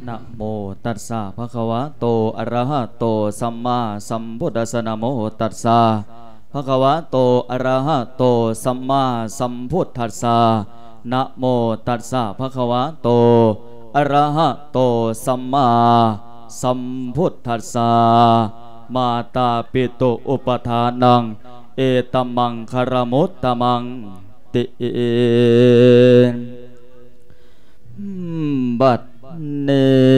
นะโมตัสสะภะคะวะโตอะระหะโตสัมมาสัมพุทธัสสะนะโมตัสสะภะคะวะโตอะระหะโตสัมมาสัมพุทธัสสะนะโมตัสสะภะคะวะโตอะระหะโตสัมมาสัมพุทธัสสะมาตาปิตุอุปทานังเอตัมมังคารมุตตมังติบัดเน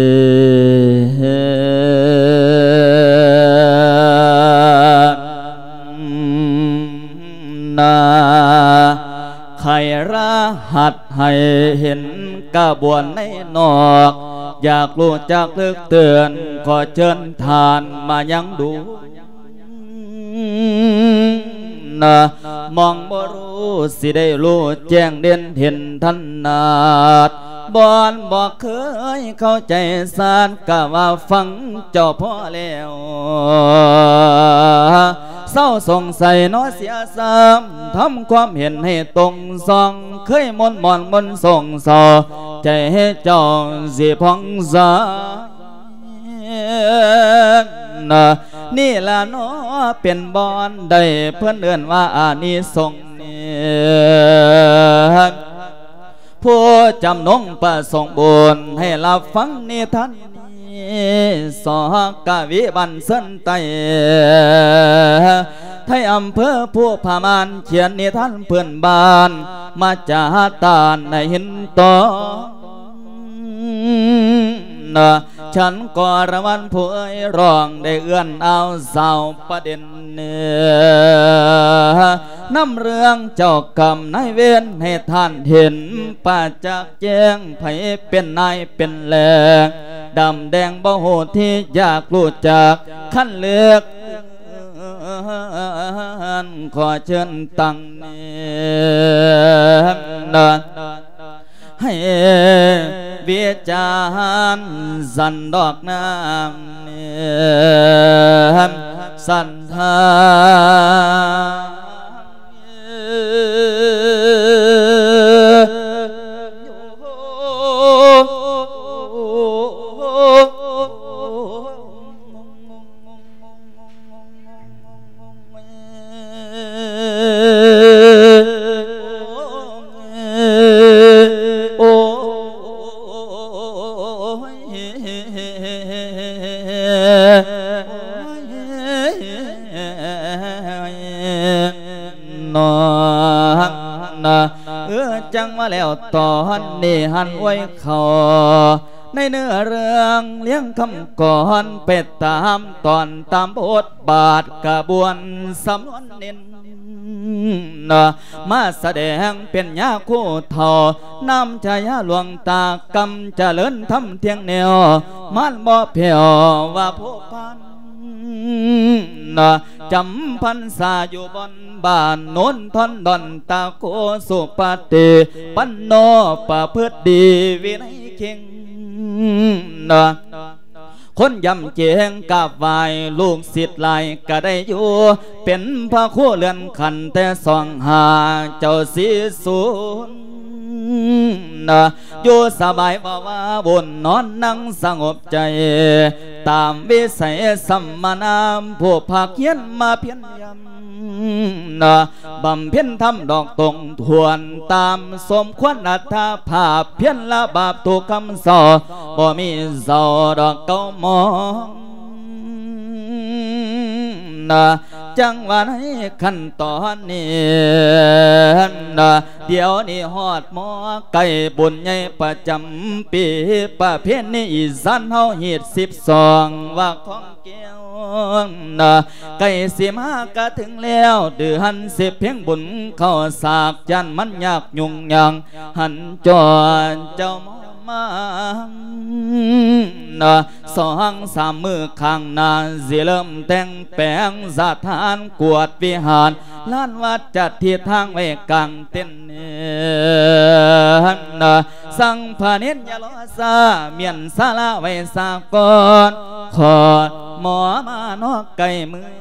นาใครระหัดให้เห็นกระบวนในนอกอยากรู้จักลึกเตือนขอเชิญทานมายังดูมองบ่รู้สิได้รู้แจ้งเด่นเห็นทันนาดบอนบอกเคยเข้าใจสารกะว่าฟังเจ้าพ่อแล้วเศร้าสงสัยน้อเสียซ้ำทำความเห็นให้ตรงซองเคยมนมอนมนส่งสอใจให้เจ้าสิพองสานี่ละน้อเป็นบอนได้เพื่อนเอื่นว่าอานิสงส์ผู้จำนงประสงค์บุญให้รับฟังนิทานสอกวิบันเส้นไตไทยอำเภอผู้พามานเขียนนิทานเพื่อนบ้านมาจากตาในหินตอฉันก็ระวันผู้เอ่ยร้องได้เอื้อนเอาสาวประเด็นเนื้อนำเรื่องเจ้ากรรมนายเวรให้ท่านเห็นป่าจากแจ้งไผเป็นนายเป็นแหลกดำแดงบ่โหดที่อยากรู้จักขั้นเลือกขอเชิญตั้งเนื้อให้วิจารณ์สันดอกน้ำสันทาจังมาแล้วตอนนี้หันไว้เขาในเนื้อเรื่องเลี้ยงคำก่อนเป็ดตามตอนตามบทบาทกระบวนสำนวนเน้นมาแสดงเป็นยาคู่เท่านำชายาหลวงตากำเจริญทำเทียงแนวมันบ่เพียวว่าผู้พันจำพรรษาอยู่บนบ้านโน้นทอนดอนตาโกสุปฏิปันโนประพฤติดีวินัยเข่งคนยำเจียงกับวายลูกศิษย์ลายก็ได้อยู่เป็นพระคู่เรือนขันแต่สองหาเจ้าสีสูนอยู่สบายบ่ว่าบุญนอนนั่งสงบใจตามวิสัยสัมมานามผู้ภาคเขียนมาเพียรยำบำเพ็ญทำดอกตรงทวนตามสมควรอัตถาภาพเพียรละบาปถูกคำสอบ่มีเศร้าดอกเก้ามองจังหวะในขั้นตอนนี้เดี๋ยวนี้ฮอดหมอไก่บุญใหญ่ประจำปีประเพณีอีสานเฮาฮีด12ว่าของแก้วไก่สิมากะถึงแล้วเดือน10เพียงบุญเข้าสากจันมันยากยุ่งยังหันจวนเจ้ามา2-3 มือข้างหน้าสิเริ่มแต่งแปลงสถานกวดวิหารลานวัดจัดที่ทางไว้กลางเต้นสังพานิญญาโลซาเมียนศาลาไว้สากอนขอหมอมานอกไก่มือ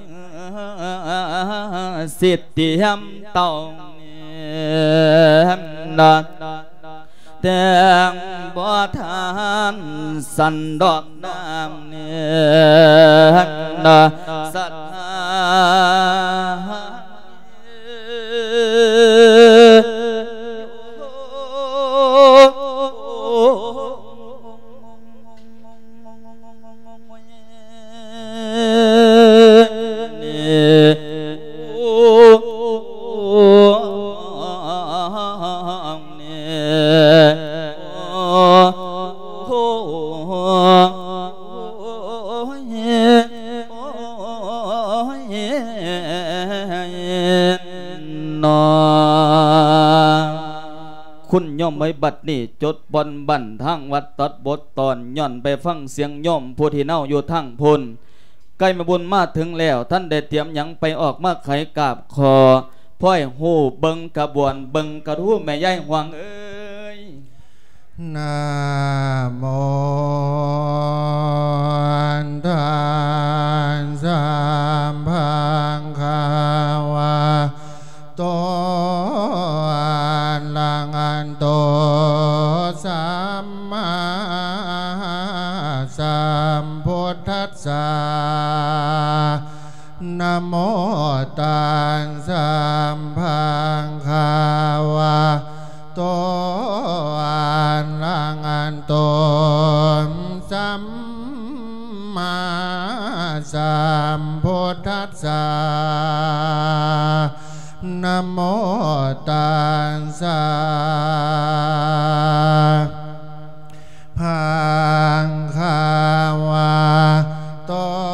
สิทธิยมเต่าเทแต่งบ่ทานสันดอกน้ำเนื้อสัทธาคุณย่อมไว้บัดนี้จดบนบันทางวัดตัดบทตอนย่อนไปฟังเสียงย่อมผู้ที่เน่าอยู่ทางพลใกล้มาบุญมาถึงแล้วท่านได้เตรียมยังไปออกมาไขกาบคอพ่อยหูเบิงกระบวนเบิงกระทู้แม่ย่ายหวังเอ้ยนะโมตัสสะภะคะวะโตอะระหะโตสัมมาสัมพุทธัสสะนะโมตัสสะภะคะวะโตอะระหะโตสัมมาสัมพุทธัสสะนะโมตัสสะภะคะวะโต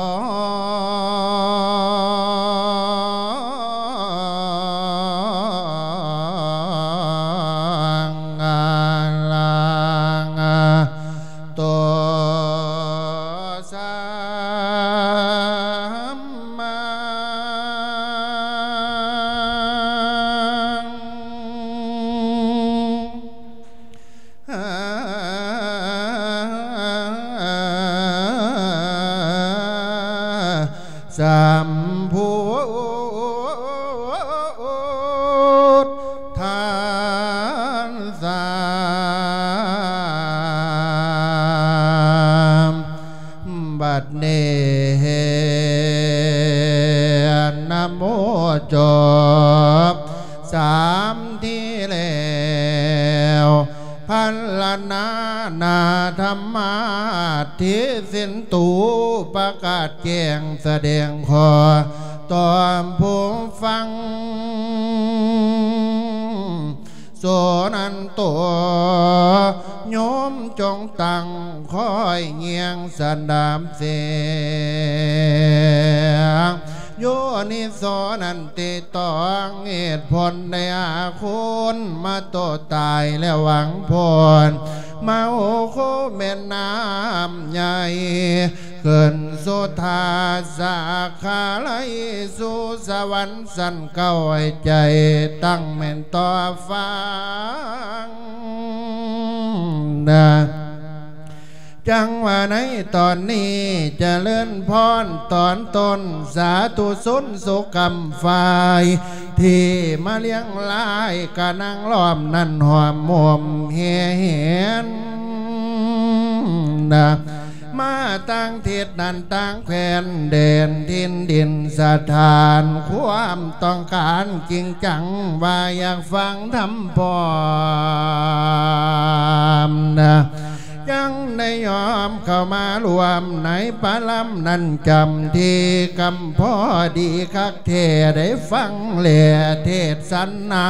สัมพุทธัสสะบัดนี้นะโมจบสามที่แล้วพันลนานาธรรมาทิสินตูประกาศแจ้งแสดงขอตอนผู้ฟังโสนันตัวโยมจงตั้งคอยเงียงสันดามเสียงโยนิโสนันติตองเหตุผลในอาคุณมาโตตายแล้วหวังผลมาโอโคเม่นน้ำใหญ่เกินสุธาสาขาไลสู่สวรรค์สันเก้าใจตั้งแม่นต่อฟังนะจังว่าในตอนนี้จะเลื่อนพรตอนต้นสาธุสุนสุกรรมฝ่ายที่มาเลี้ยงลายกะนั่งล้อมนั่นหอมม่วมเห็นนะมาตั้งทิศนั่นตั้งแควนเด่นทินดินสถานความต้องการจริงจังว่าอยากฟังธรรมพอมนะยังได้ยอมเข้ามารวมในปาลัมนั่นจำที่กำพอดีคักเทได้ฟังเล่เทศนา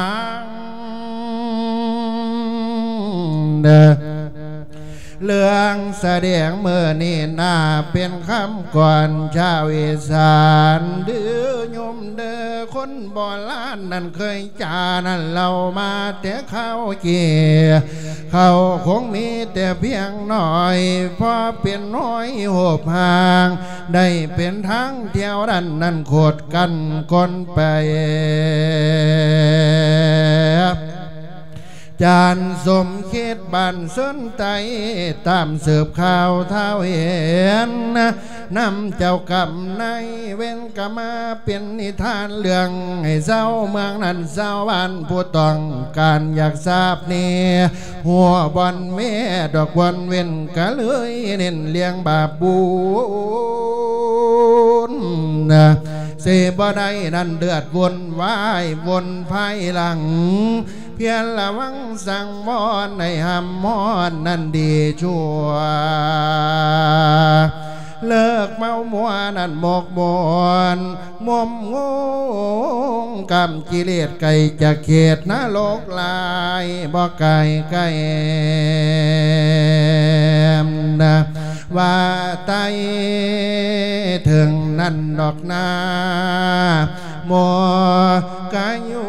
เรื่องแสดงเมื่อนี่น่าเป็นคำก่อนชาวอีสานดื้อยมเด้อคนโบราณนั่นเคยจานั่นเรามาแต่เข้าเกี่ยเขาคงมีแต่เพียงหน่อยพอเป็นน้อยหบห่างได้เป็นทั้งเที่ยวดันนั่นโคตรกันคนไปจานสมคิดบันสนใจตามสืบข่าวเท้าเห็นนำเจ้ากำในเว้นกมาเป็นนิทานเรื่องให้เจ้าเมืองนั้นเจ้าบ้านผู้ต้องการอยากทราบนี่หัวบอลแม่ดอกบอลเว้นกะเลยเน้นเลี้ยงบาปบุญเสบ่ได้นั่นเดือดวนวายวนภายหลังเพียรระวังสั่งมอนในห้ำมอนนั่นดีชั่วเลิกเมามัวนั่นหมกมวนมมงงกำกิเลสไก่จะเขตนรกลายบ่ไก่ไก่นะว่าไตถึงนั่นดอกนาโมกายุ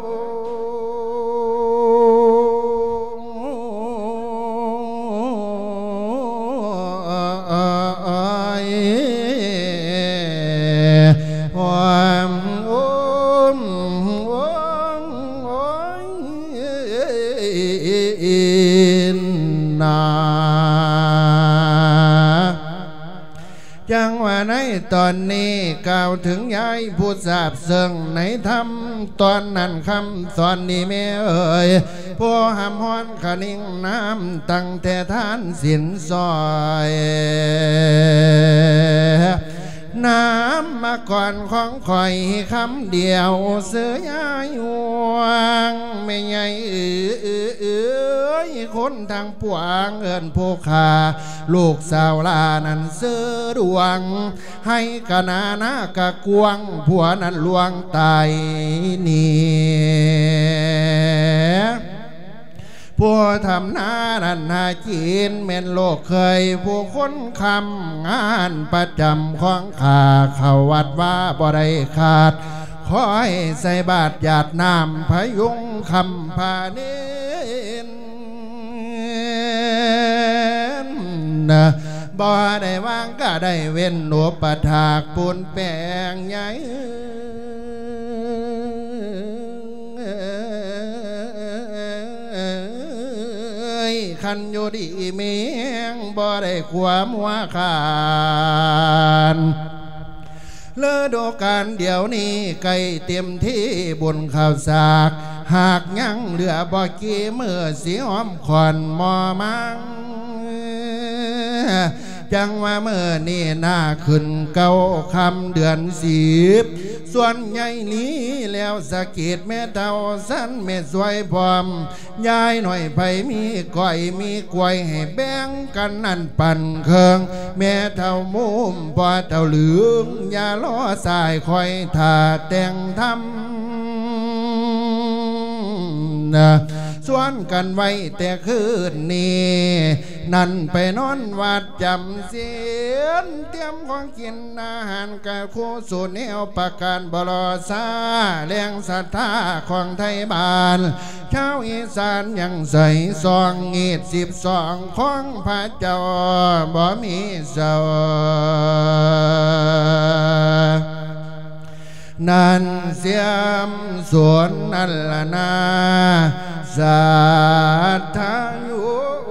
จังว่าในตอนนี้กล่าวถึงยายผู้ทราบซึ่งในธรรมตอนนั้นคำสอนนี้แม่เอ่ยผู้หำฮ้อนขนิ่งน้ำตั้งแต่ท่านสินซอยน้ำมาก่อนของคอยคำเดียวเสือยายห่วงไม่ใหญ่คนทางปวงเอินผู้ขาลูกสาวลานั้นเสือดวงให้กะนานากะกวงผัวนั้นลวงตายนี่ผู้ทำนานันหาจีนเม่นโลกเคยผู้คนคำงานประจำของข้าเข้าวัดว่าบ่ได้ขาดขอให้ใส่บาตรหยาดน้ำพยุงคำพาเน้นบ่ได้วางก็ได้เว้นหนูประถากปูนแปงใหญ่ขันอยู่ดีเมียงบ่ได้ความว่าขานเลือดูการเดี๋ยวนี้ไก่เต็มที่บนข่าวสากหากยังเหลือบ่กี่มือสีหอมขอนมอมังจังว่าเมื่อนี่หน้าขึ้นเก้าคำเดือน10ส่วนใหญ่นี้แล้วสะกิดแม่เท่าสั้นแม่สวยพร้อมยายหน่อยไผมีก้อยมีกล้วยให้แบ่งกันนั่นปั่นเครื่องแม่เท่ามุมพอเท่าเหลืองอย่าล้อสายคอยถ่าแต่งทำส่วนกันไว้แต่คืนนี้นั่นไปนอนวัดจำเสียนเตรียมของกินอาหารกะคู่สูตรแนวประการบรอซาแรงศรัทธาของไทยบ้านชาวอีสานยังใส่ซองงีด12ของพระเจ้าบ่มีเศร้านั่นเสียมสวนนั่นละนาศรัทธาอยู่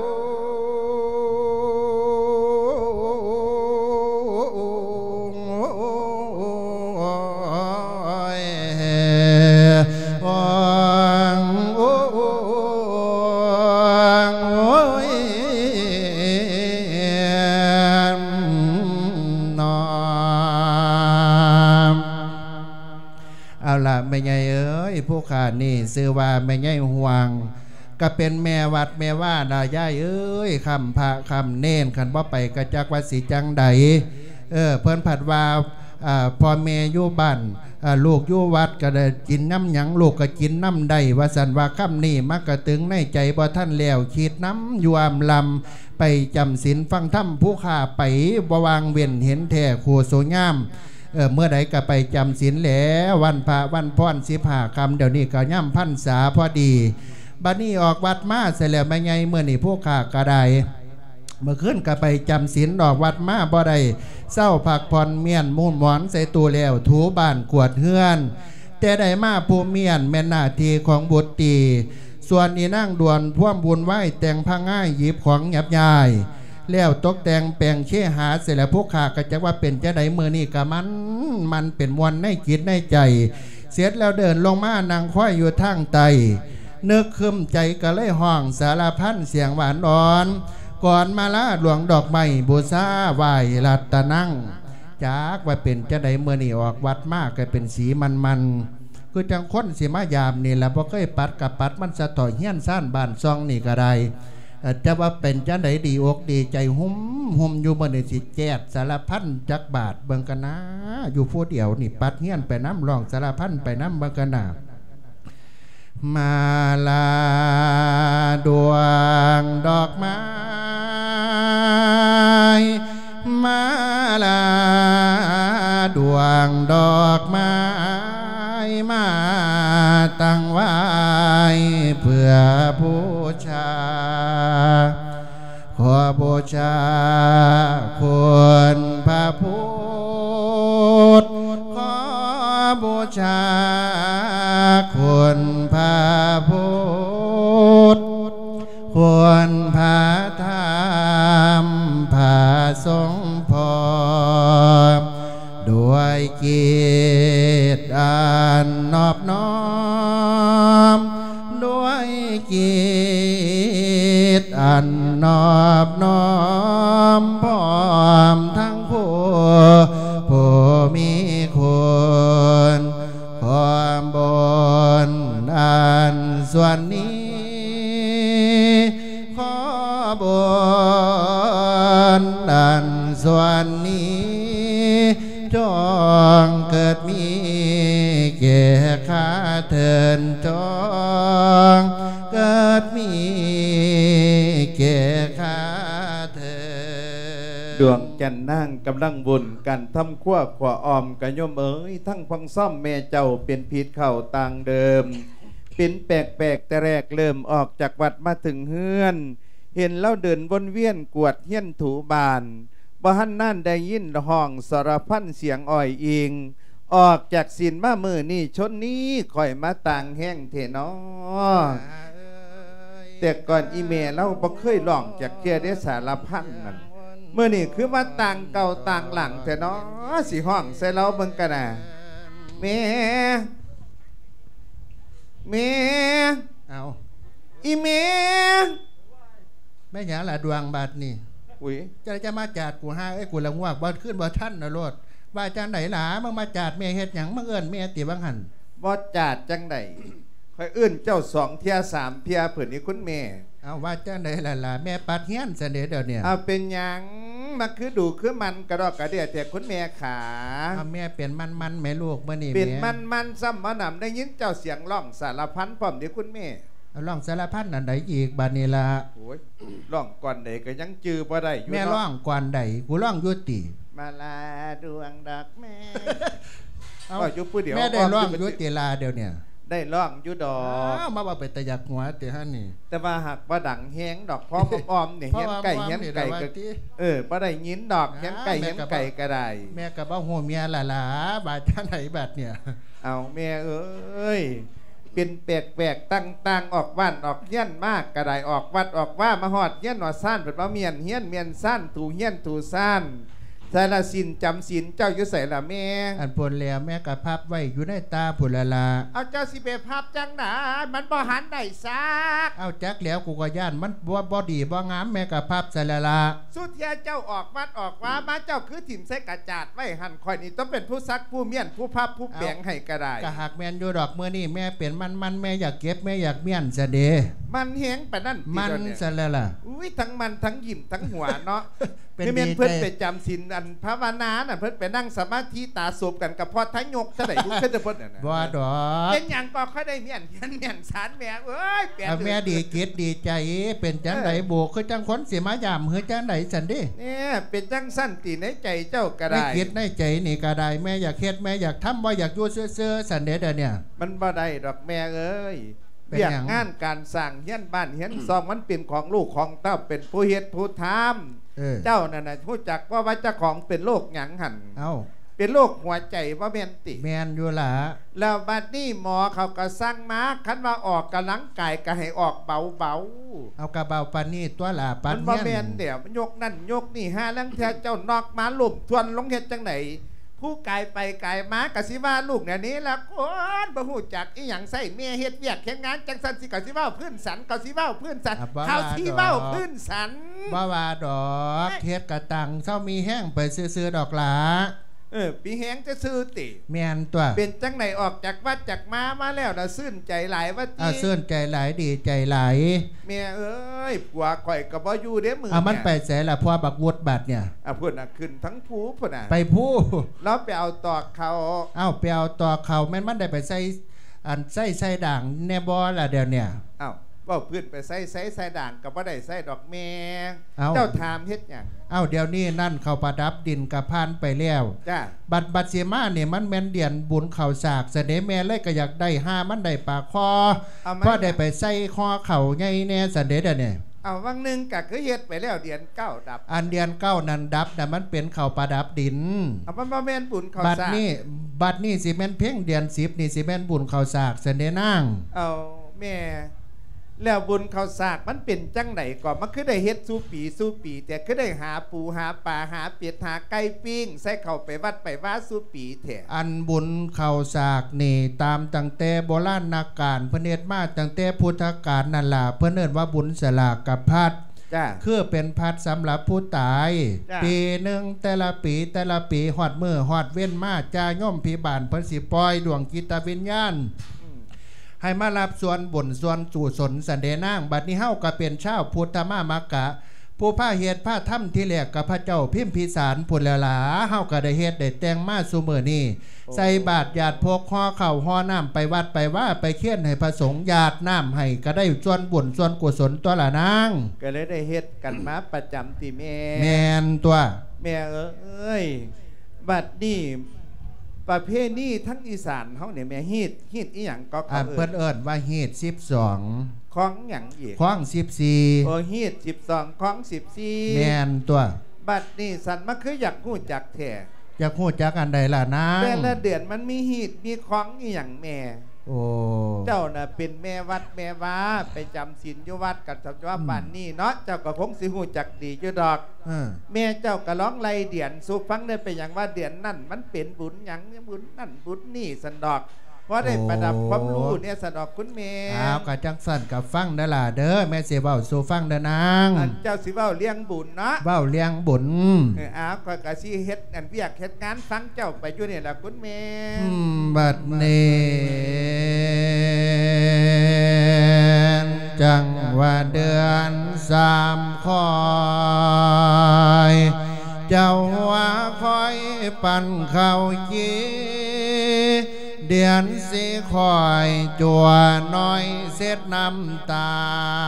แม่ใหญ่เอ้ยผู้ขานี่ซื้อว่าแม่ใหญ่ห่วงก็เป็นแม่วัดแม่ว่าดาย่ายเอ้ยคำพระคำเน้นขันว่าไปกระจักวัดสีจังใดเพิ่นผัดว่าพอแม่อยู่บ้านลูกอยู่วัดก็ได้กินน้ำหยังลูกก็กินน้ำได้ว่าสันว่าคำนี้มักกระตึงในใจบ่ท่านแล้วคิดน้ำยวมลำไปจำศีลฟังธรรมผู้ขาไปบวางเวียนเห็นแท้โคโซงามเมื่อใดก็ไปจำศีลแล้ววันพระวันพร15 ค่ำเดี๋ยวนี้ก็ย่ำพรรษาพอดีบัดนี้ออกวัดมาเสร็จแล้วไม่ไงเมื่อนี่พวกข้าก็ได้เมื่อคืนก็ไปจำศีลออกวัดมาบ่ได้เศร้าผักผ่อนเมียนมูนหมอนใส่ตัวแล้วถูบ้านกวดเฮือนแต่ได้มาผู้เมียนแม่นหน้าที่ของบุตรีส่วนอีนั่งด่วนพ่วมบุญไหวแต่งผ้าง่ายหยิบของหยับยายแล้วตกแต่งแปลงเชี่ยหาเสร็จแล้วพวกข้าก็จะว่าเป็นจะไดมือนี่กะมันเป็นมวลในจิตในใจเสร็จแล้วเดินลงมานางค่อยอยู่ทางไตนึกคืมใจก็เลยห้องสารพันเสียงหวานอ่อนก่อนมาลาหลวงดอกไม้บูชาไหวรัตนังจากว่าเป็นจะไดมือนี่ออกวัดมากก็เป็นสีมันคือจังค้นสีมายามนี่แหละพอเคยปัดกับปัดมันสะต่อยเฮี้ยนซ่านบานซองนี่ก็ได้จะว่าเป็นจังไดดีอกดีใจหุ่มอยู่บนในสิแจดสารพันจักบาทเบิงกันนะอยู่ผู้เดียวนี่ปัดเฮี้ยนไปน้ำรองสารพันไปน้ำเบิงกันนะมาลาดวงดอกไม้มาลาดวงดอกไม้มาตั้งไว้เพื่อบูชาขอบูชาคุณพระพุทธขอบูชาคุณพระพุทธคุณพระธรรมพระสงฆ์พอด้วยจิตอันนอบน้อมด้วยจิตอันนอบน้อมพร้อมทั้งผู้มีคุณความบนอันส่วนนี้ขอบนอันส่วนนี้จงเกิดมีแก่ข้าเถิดจงเกิดมีแก่ข้าเถิดดวงจันทร์นั่งกำลังบุญกันทำขั้วขวาออมกะโยมเอ๋ยทั้งพังซ่อมแม่เจ้าเป็นผิดเข่าต่างเดิมเป็นแปลกแต่แรกเริ่มออกจากวัดมาถึงเฮือนเห็นเล่าเดินวนเวียนกวดเฮี้ยนถูบานบ่หันนั่นได้ยินห้องสารพันเสียงอ่อยอิงออกจากศีลมามือนี่ชนนี้ค่อยมาต่างแห้งเถนอแต่ก่อนอีเมลเราบ่เคยร้องจากเกียได้สารพันนั่นเมื่อนี่คือมาต่างเก่าต่างหลังเถนอสิห้องใส่เราเบิ่งกันน่ะแม่เอาอีเมแม่หยาละดวงบาทนี่อุ้ยจะมาจัดกูห้าไอ้กูละงวกบ่ขึ้นบ่ท่านนะโลดว่าจังไหนหลามึงมาจัดเมียเฮ็ดหยังมึงเอิ้นเมียตีบังหันบ่จัดจังไดค่อยเอื้นเจ้า2เที่ย3เที่ยเพิ่นนี่คุณแม่เอาว่าจังไหนล่ะแม่ปัดเฮียนเสน่ห์เดี๋ยวเนี่ยเอาเป็นหยังมาคือดูคือมันกระดอกกระเดียแต่คุณแม่ขาแม่เป็นมันแม่ลูกมื้อนี้เป็นมันซ้ำมานำได้ยินเจ้าเสียงร้องสารพันพร้อมเด้คุณแม่ร้องสารพันอันใดอีกบัดนี้ล่ะโอ้ยร้องก่อนใดก็ยังจื้อบ่ได้อยู่แม่ร้องก่อนใดกูร้องอยู่ติมาลาดวงดอกแม่เอาอยู่ผู้เดียวแม่ได้ร้องอยู่ติลาเดี๋ยวเนี่ยได้ร้องอยู่ดอกมาว่าไปตะยักหัวติหั่นนี่แต่ว่าหักบ่ดังแฮงดอกพร้อมอ้อมนี่เฮียนไก่ก็บ่ได้ยินดอกเฮียนไก่ก็ได้แม่ก็บ่ฮู้เมียล่ะบาดจังไหนบาดเนี่ยเอาแม่เอ้ยเป็นแปลกๆตั้งออกบ้านออกเฮียนมากก็ได้ออกวัดออกว่ามาฮอดเฮียนว่าซ่านเพิ่นว่าเมียนเฮียนเมียนซ่านถูเฮียนถูซ่านใส่ละศีลจำศีลเจ้าอยู่ใส่ละแม่อันปนแล้วแม่กับพับไว้อยู่ในตาผุละลาเอาเจ้าสิไปพับจังไหนมันบ่หันได้ซักเอาจักแล้วกูก็ย่านมันบ่ดีบ่งามแม่กับพับใส่ละลาสุดที่เจ้าออกวัดออกว่ามาเจ้าคือถิ่มใส่กระจาดไว้หันคอยนี่ต้องเป็นผู้ซักผู้เมียนผู้พับผู้แปลงให้ก็ได้กะหักแม่นอยู่ดอกเมื่อนี่แม่เป็นมันแม่อยากเก็บแม่อยากเมียนเสเดมันแห้งไปนั่นมันใส่ละล่ะอุ้ยทั้งมันทั้งยิ้มทั้งหัวเนาะเป็นเพื่อนไปจำศีลอันภาวนาน่ะเพื่อนไปนั่งสมาธิตาสูบกันกับพ่อท้ายยกเท่าไหร่ลูกขึ้นจะเพื่อนน่ะว่าดอกเป็นอย่างก็ค่อยได้เมียนสารแม่เอ้ยแม่ดีเกตดีใจเป็นจังไหนโบกคือจังคนเสียมายามเฮือจังไหนสันดิเนี่ยเป็นจังสั้นตีในใจเจ้ากระไดเกตในใจนี่กระไดแม่อยากเฮ็ดแม่อยากทำว่าอยากยั่วเสื้อสันเดเดเนี่ยมันบ่ได้ดอกแม่เอ้ยอยากงานการสร้างเฮียนบ้านเฮียนซองมันเป็นของลูกของเต้าเป็นผู้เฮ็ดผู้ทำเจ้านั่นน่ะรู้จักว่าเจ้าของเป็นโรคหยังหันเอาเป็นโรคหัวใจว่าแม่นติแมนอยู่ล่ะแล้วบัดนี้หมอเขาก็สั่งมาคันว่าออกกำลังกายก็ให้ออกเบาเอากระเบาปานนี่ตัวล่ะปานมันบ่แม่นเดี๋ยวมันยกนั่นยกนี่ห้าลังเทเจ้านอกมาหลุมทวนลงเฮ็ดจังไหนผู้กายไปกายมากะสิว่าลูกเนี่ยนี้ละคนบ่ฮู้จักอีหยังใส่เมียเฮ็ดเวียกแข่งงานจังซั่นสิกะสิเว้าพื้นสันกะสิเว้าพื้นสันเขาสิเว้าพื้นสันบ่ว่าดอกเฮ็ดกะตังเจ้ามีแห้งไปซื้อดอกหลาปีแห้งจะซื้อติแม่นตัวเป็นจังไหนออกจากวัดจากมาแล้วน่ะซื่นใจหลายว่าติซื่นใจหลายดีใจหลายแม่เอ้ยผัวข่อยก็บ่อยู่เด้มื้อมันไปไสล่ะพ่อบักวุฒบัดเนี่ยพุ่นน่ะขึ้นทั้งภูพุ่นน่ะไปภูแล้วไปเอาตอกเขาไปเอาตอกเขาแม่นมันได้ไปใส่ด่างแน่บ่ล่ะเดี๋ยวเนี่ยว่าพื้นไปใส่ด่างกับว่าได้ใส่ดอกแมงเจ้าถามเฮ็ดอย่างเดี๋ยวนี้นั่นเขาประดับดินกับพานไปแล้วจ้าบัดเสียมาเนี่ยมันแม่นเดียนบุญเข่าสากเสน่ห์แม่เลยก็อยากได้ห้ามันได้ปากคอเพราะได้ไปใส่คอเข่าไงแน่เสน่ห์เดี๋ยวนี้วังหนึ่งกะคือเฮ็ดไปแล้วเดือน9ดับอันเดือน9นั้นดับแต่มันเป็นเข่าประดับดินมันบ่แม่นบุญเข่าสากบัดนี้สิแม่นเพ่งเดือน10นี่สิแม่นบุญเข่าสากเสน่ห์นางแม่แล้วบุญเขาสากมันเป็นจังไหนก่อนมันคือได้เฮ็ดสู้ปีแต่คือได้หาปูหาปลาหาเป็ดหาไก่ปิ้งใส่เข้าไปวัดไปว่าสู้ปีแท้อันบุญเขาสากนี่ตามตั้งแต่โบราณกาลเพิ่นเฮ็ดมาตั้งแต่พุทธกาลนั่นล่ะเพิ่นเอิ้นว่าบุญสลากกับพัดคือเป็นพัดสำหรับผู้ตายปีหนึ่งแต่ละปีฮอดมื้อฮอดเว้นมาจาย่อมพิบาลเพิ่นสิปล่อยดวงจิตวิญญาณให้มารับส่วนบุญส่วนสู่สนสันเดนางบัดนี้เฮาก็เป็นชาวพุทธมามกะผู้ผ้าเฮ็ดผ้าถ้ำที่แหลกกับพระเจ้าพิมพิสารพุ่นแล้วล่ะเฮาก็ได้เฮ็ดได้แต่งมาซุมื้อนี้ใส่บาตรหยาดพกห่อข้าวห่อน้ำไปวัดไปว่าไปเคี่ยนให้พระสงฆ์หยาดน้ำให้ก็ได้ส่วนบุญส่วนกุศลตัวละนางก็เลยได้เฮ็ดกันมาประจำติแม่นตัวแม่เอ้ยบัดนี้ประเภทนี้ทั้งอีสานเขาเนี่ยแม่ฮีดอีหยังก็เพิ่นเอิ้นว่าฮีด12 ของหยังอีกของ14 ฮีด12ของ14 แม่นตัวบัดนี้สันมันคืออยากฮู้จักแท้อยากฮู้จักอันใดล่ะนางแต่ละเดือนมันมีฮีดมีของอีหยังแม่เจ้าน่ะเป็นแม่วัดแม่ว้าไปจำศีลอยู่วัดกับสำว่าบ้านนี้เนาะเจ้าก็คงสิฮู้จักดีอยู่ดอกแม่เจ้าก็ร้องไล่เดือนสู่ฟังได้ไปอย่างว่าเดือนนั่นมันเป็นบุญหยังบุญนั่นบุญนี่สันดอกเพราะได้ประดับความรู้เนี่ยสันดอกคุณแม่กับจังสันกับฟังได้ล่ะเด้อแม่สิเว้าสู่ฟังเด้อนางเจ้าสิเว้าเลี้ยงบุญเนาะเว้าเลี้ยงบุญก็กะสิเฮ็ดอันเวียกเฮ็ดงานฟังเจ้าไปอยู่นี่ล่ะคุณแม่บัดนี้จังว่าเดือน3คอยเจ้าว่าคอยปั่นข้าวจีเดือนสิคอยจัวน้อยเส็ดน้ำตา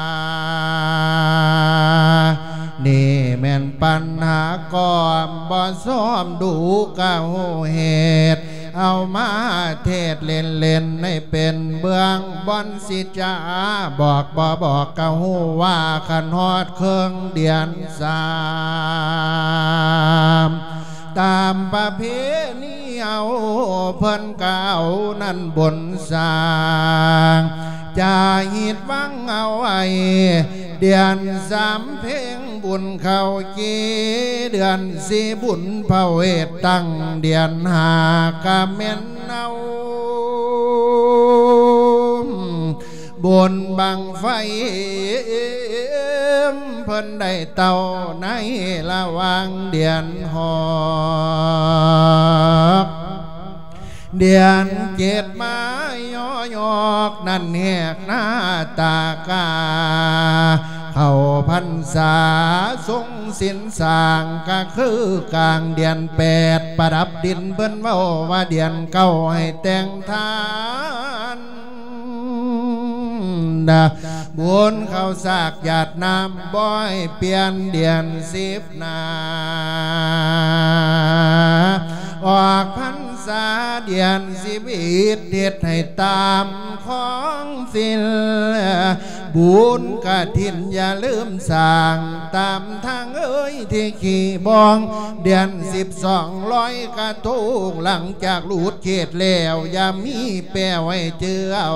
นี่แม่นปัญหาก่อมบ่ซ้อมดูกะหูเหตุเอามาเทศเล่นให้เป็นเบื้องบอนสิจ้าบอกกะหูว่าขันฮอดเครื่องเดือน3ตามประเพณีเอาเพิ่นเก่านั่นบนสร้างจะหิดวังเอาไว้เดือน3เพลงบุญเข้ากีเดือน4บุญพระเวทตั้งเดือน5กะแม่นเอาบุญบังไฟเพิ่นได้เต่าในระวังเดือน6เดือน7มายอกนั่นแหกหน้าตากาเข้าพรรษาทรงศีลสร้างก็คือกลางเดือน8ประดับดินเพิ่นเว้าว่าเดือน9ให้แต่งทานบุญเข้าสากหยาดน้ำบ่อยเปลี่ยนเดือน10นาออกพรรษาเดือน11เด็ดให้ตามของศิลบบุญกฐินอย่าลืมสร้างตามทางเอ้ยที่ขี่บองเดือน12กระทงหลังจากหลุดเขตแล้วอย่ามีแปรไว้เจือ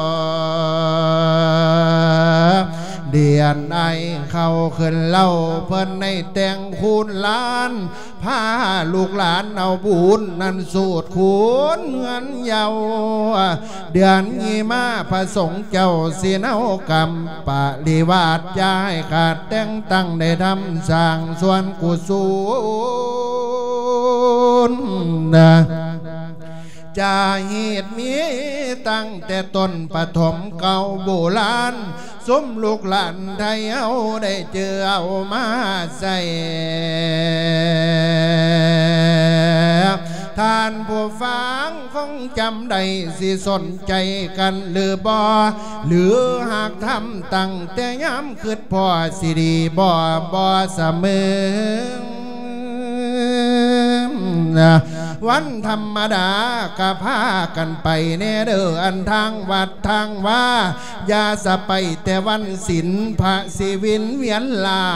เดือนไอเข้าขึ้นเล่าเพิ่นในแต่งคูณล้านพาลูกหลานเอาบุญนั้นสูตรคูณเงินเยาเดือนยีมาพระสงฆ์เจ้าสินเอากรรมปริวาสย้ายขาดแต่งตั้งได้ทำสร้างส่วนกุศลจะเหตุมีตั้งแต่ต้นปฐมเก่าโบราณสมลูกหลานไทยเอาได้เจอเอามาใส่ท่านผู้ฟังคงจำได้สิสนใจกันหรือบ่หรือหากทำตั้งแต่ย้ำคืดพ่อสิดีบ่เสมอวันธรรมดากะพากันไปเนเด้ออันทางวัดทางว่าอย่าสะไปแต่วันศีลพระสิวินเวียนลา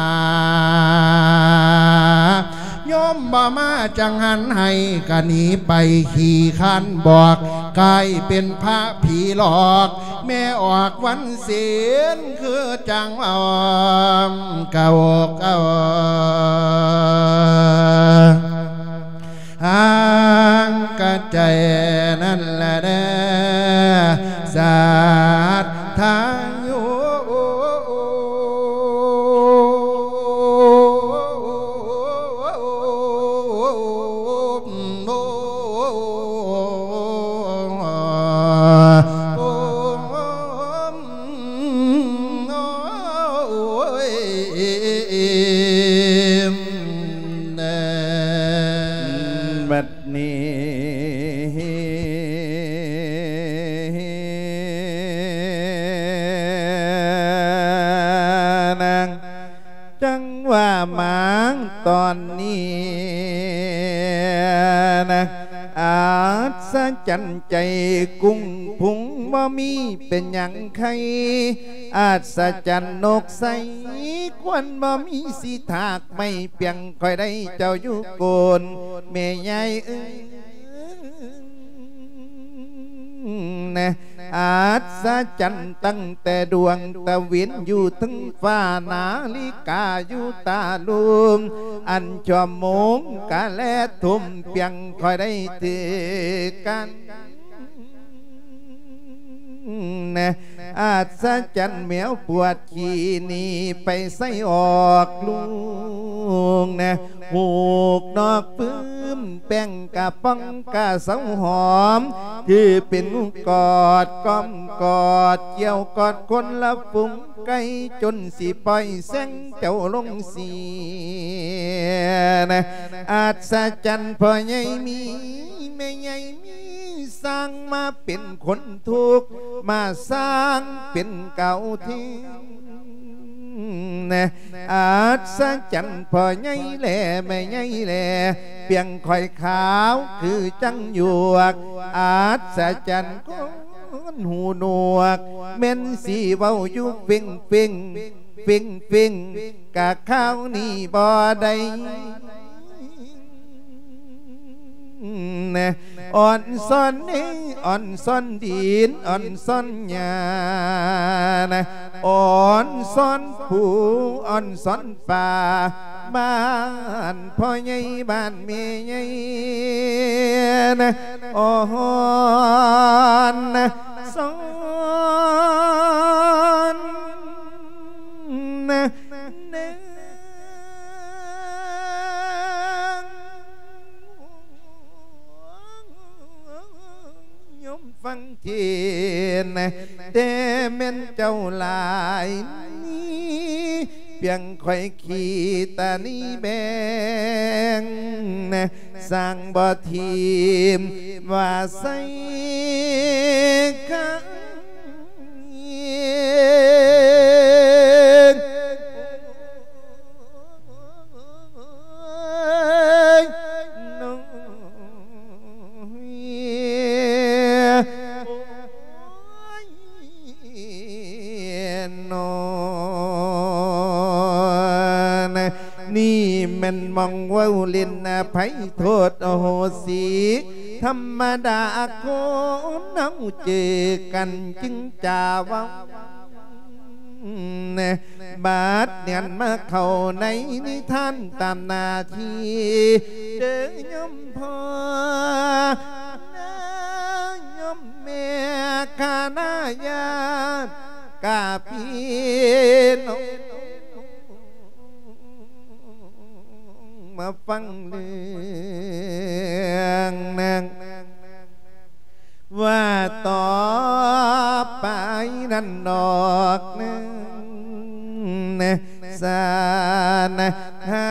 โยมบ่มาจังหันให้กะหนีไปขี่คันบอกกลายเป็นพระผีหลอกแม่ออกวันศีลคือจังอมกะอกห่างกะใจนั่นแหละเด้อศาสตร์ทางอยู่ตอนนี้นะอาศจรรย์ใจกุ้งพุงบ่มีเป็นอย่างใครอาศจรรย์นกใสควันบ่มีสีถากไม่เปียงคอยได้เจ้าอยู่โกนแม่ใหญ่นะอาศจรรย์ตั้งแต่ดวงตะเวียนอยู่ถึงฟ้านาฬิกาอยู่ตาลุมอันจอมมงกะแลทุ่มเปียงคอยได้ถือกันนะอาศจรรย์เหมียวปวดขี้นี่ไปใส่ออกลุงนะหูกนอกปื้มแป้งกะป้องกะเสาหอมคือเป็นกอดก้อมกอดเกี่ยวกอดคนละฟุ้งไก่จนสิปล่อยแสงเจ้าลงเสียนะอาศจรรย์พ่อใหญ่มีแม่ใหญ่มีสร้างมาเป็นคนทุกข์มาสร้างเป็นเก่าทิ้งนะอาศจรรย์พ่อใหญ่แหล่แม่ใหญ่แหล่เพียงคอยขาวคือจังหยวกอาศจรรย์คนหูหนวกเม่นสีเว้าอยู่ฟิงฟิงฟิงฟิงกะข้าวนี่บ่ได้นะอ่อนซ่อนนี่อ่อนซ่อนดินอ่อนซ่อนหญ้านะอ่อนซ่อนผู้อ่อนซ่อนป่าบ้านพ่อใหญ่บ้านแม่ใหญ่นะอ่อนนะซ่อนนะฟังเทียนแต่เม่นเจ้าลายเพียงคอยขี่ตานี้แบงสร้างบ่ทีมว่าใส่ข้างมองว่าเล่นไผโทษโอโหสีธรรมดาคนเอาเจอกันจึงจะว่าบาดเนียนมาเข้าในนิทานตามนาทีเดินยมพ่อยมแม่กาณายากาพี่น้องมาฟังเรื่องนางว่าต่อไปนั้นดอกนะสานะฮะ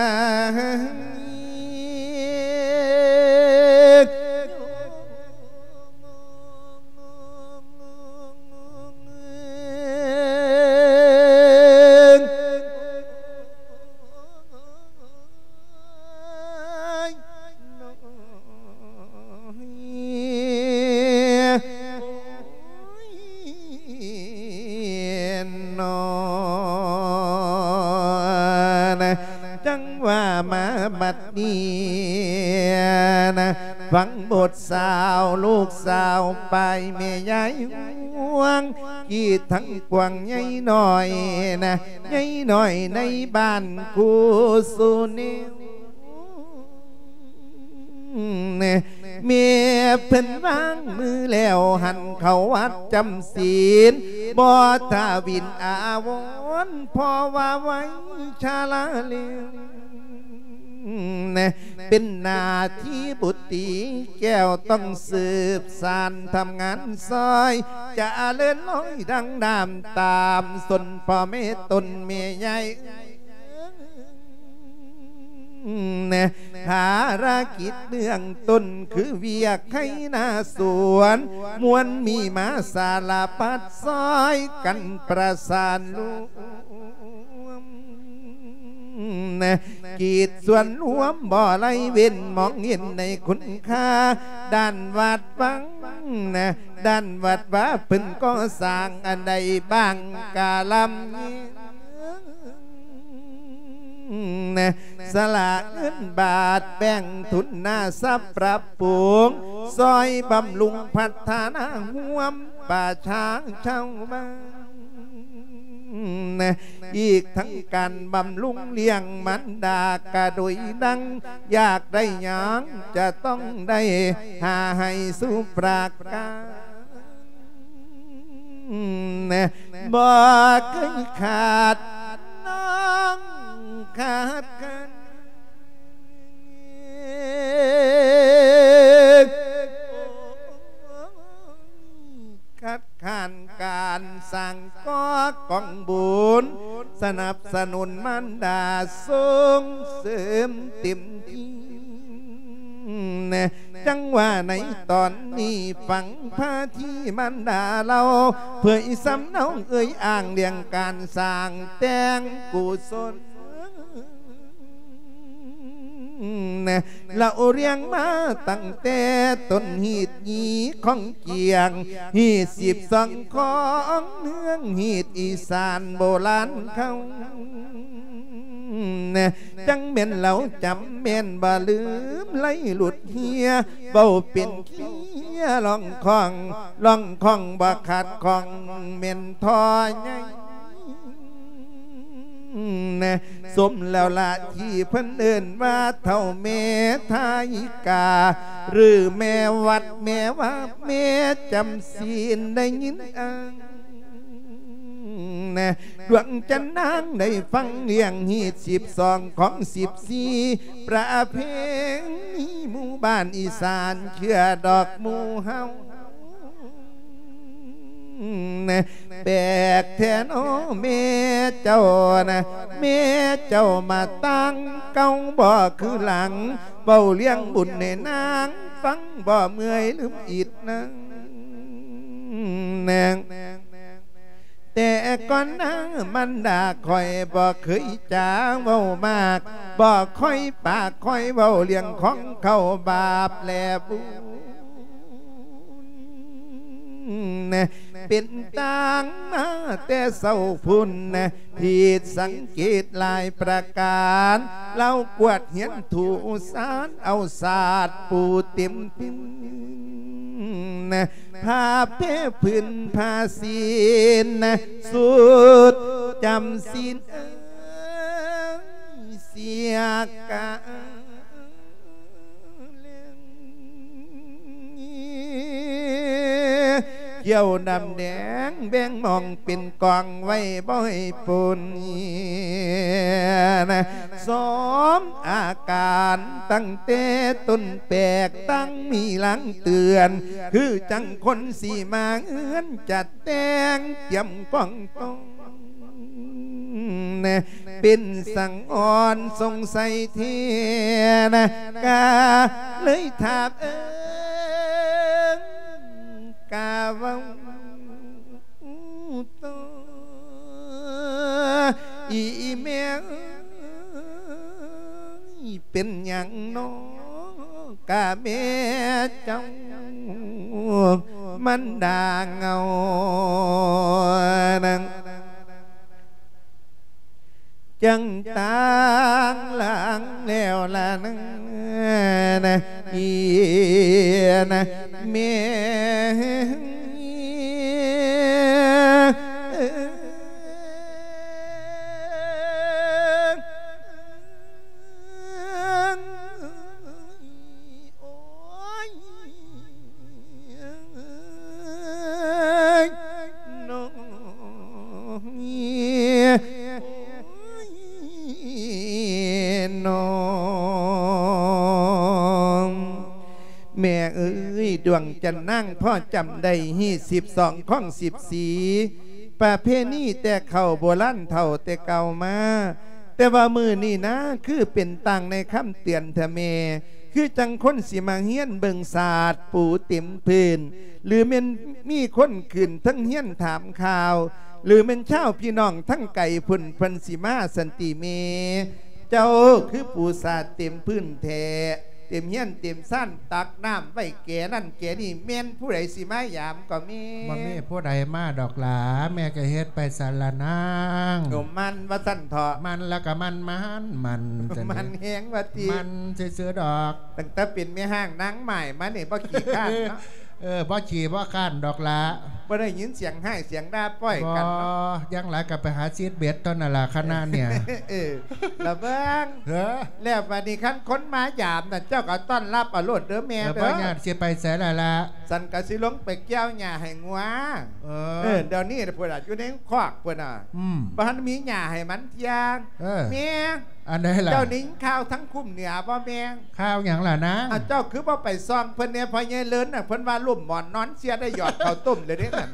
มาบัดนี้นะฟังบทสาวลูกสาวไปเมียใหญ่ห่วงกี่ทั้งกวางใหญ่หน่อยนะใหญ่หน่อยในบ้านกูสุนิเนี่ยเมียเพิ่นวางมือแล้วหันเขาวัดจำศีลบ่ทาวินอาวรพอว่าไว้ชาลาเลียวเป็นหน้าที่บุตรีแก้วต้องสืบสานทำงานซอยจะเลื่อนลอยดังดามตามส่วนพ่อแม่ตนเมียใหญ่ภารกิจเบื้องต้นคือเวียกให้หน้าสวนมวลมีมาสาลาปัดซอยกันประสานลูกกีดส่วนรวมบ่อไล่เว้นมองเห็นในคุณค่าด้านวัดฟังด้านวัดว่าเพิ่นก็สร้างอันใดบ้างกาลำสละเงินบาทแบ่งทุนหน้าทรัพย์ปรับปรุงซอยบำรุงพัฒนาห่วมป่าช้างเช่าบ้านอีกทั้งการบำรุงเลี้ยงมันดากระโดยดังอยากได้หยังจะต้องได้หาให้สุปรากการบ่เคยขาดน้องขาดกันคัดค้านการสั่งก่อกองบุญสนับสนุนมันดาส่งเสริมเต็มที่จังว่าในตอนนี้ฟังพาที่มันดาเราเพื่อสำเนาเอ่ยอ้างเรื่องการสร้างแต่งกุศลเราเรียงมาตั้งแต่ต้นหีดยีของเกียงหีด12ของเมืองหีดอีสานโบราณเขาจังเม่นเราจำเม่นบ่ลืมไหลหลุดเฮียเบาเป็นเขี้ยล่องคองบ่ขาดของเม่นทอใหญ่สมแล้วละที่เพิ่นเอิ้นว่าเท่าแม่ทายิกาหรือแม่วัดแม่ว่าแม่จำศีลได้ยินอ้างดวงจันทร์นางได้ฟังเลี้ยงฮีด12ของ14ประเพณีหมู่บ้านอีสานเชื่อดอกหมู่เฮาแบกแทนโอแม่เจ้าแม่เจ้ามาตั้งเก้าบ่คือหลังเบาเลี้ยงบุญในนางฟังบ่เมื่อยลืมอิดนางแต่ก่อนนางมันด่าคอยบ่เคยจ้าเว้ามากบ่ค่อยปากค่อยเว้าเลี้ยงของเขาบาปแลบุเป็นต่างมาแต่เศร้าพุ่นนะผิดสังเกตหลายประการเล่ากวดเหียนถูสารเอาศาสตร์ปูเต็มพินนะพาเพ่พื้นพาศีลนะสุดจำศีลเสียกาเกี่ยวนำแดงแบ่งมองเป็นกองไว้บ่ให้ปนนะสมอาการตั้งแต่ต้นแปลกตั้งมีหลังเตือนคือจังคนสีมาเอื้อนจัดแต่งเตรียมกองตองเป็นสังอ่อนสงสัยเทียนะกาเลยถามกาวังตัวอีเมียเป็นอย่างน้อกาเมียจังมันด่าเงานังจังต่างหลังแล้วละนังนะอีนะเมีแม่เอ้ยดวงจันนั่งพ่อจำได้12ข้อง14ประเพณีแต่เข่าโบราณเท่าแต่เก่ามาแต่ว่ามือนี่นะคือเป็นต่างในคำเตือนเธอเมคือจังคนสิมาเฮียนเบิงศาสตร์ปูเต็มพื้นหรือมันมีคนขึ้นทั้งเฮียนถามข่าวหรือมันเช่าพี่น้องทั้งไก่พุ่นพันสิมาสันติเมเจ้าคือปูศาสตร์เต็มพื้นแท้เต็มเฮียนเต็มสั้นตักน้ำไว้แก่นั่นแก่นี่เมียนผู้ใดสิมายามก็มีมันมีผู้ใดมาดอกหลาแม่ก็เฮ็ดไปสารนางหนุ่มมันว่าสั้นเถาะมันแล้วก็มันแห้งว่าตีมันเสือดอกตั้งแต่เป็นแม่ห้างนางใหม่มาเนี่ยบ่ขี่ข้านเนาะบ่ขี่บ่ข้านดอกละบ่ได้ยินเสียงให้เสียงด่าป้อยกันเนาะยังหลายกับไปหาซีดเบ็ดต้นน่ะล่ะคณะเนี่ยระเบิงแล้ววันนี้คันคนมายามน่ะเจ้าก็ต้อนรับเอาโลดเด้อแม่เด้อญาติสิไปแสละสันก็สิลงไปแก้วหญ้าให้งัวเดี๋ยวนี้พุ่นน่ะอยู่ในคอกพุ่นน่ะบ่ทันมีหญ้าให้มันเที่ยงแม่อันใดล่ะเจ้านิ้งข้าวทั้งคุ้มเหนือบ่แม่งข้าวหยังล่ะนะเจ้าคือบ่ไปซองเพิ่นเนี่ยพอใหญ่เลินน่ะเพิ่นว่าลุ่มหมอนนอนเสียได้หยอดข้าวต้มเลยเด้นั่น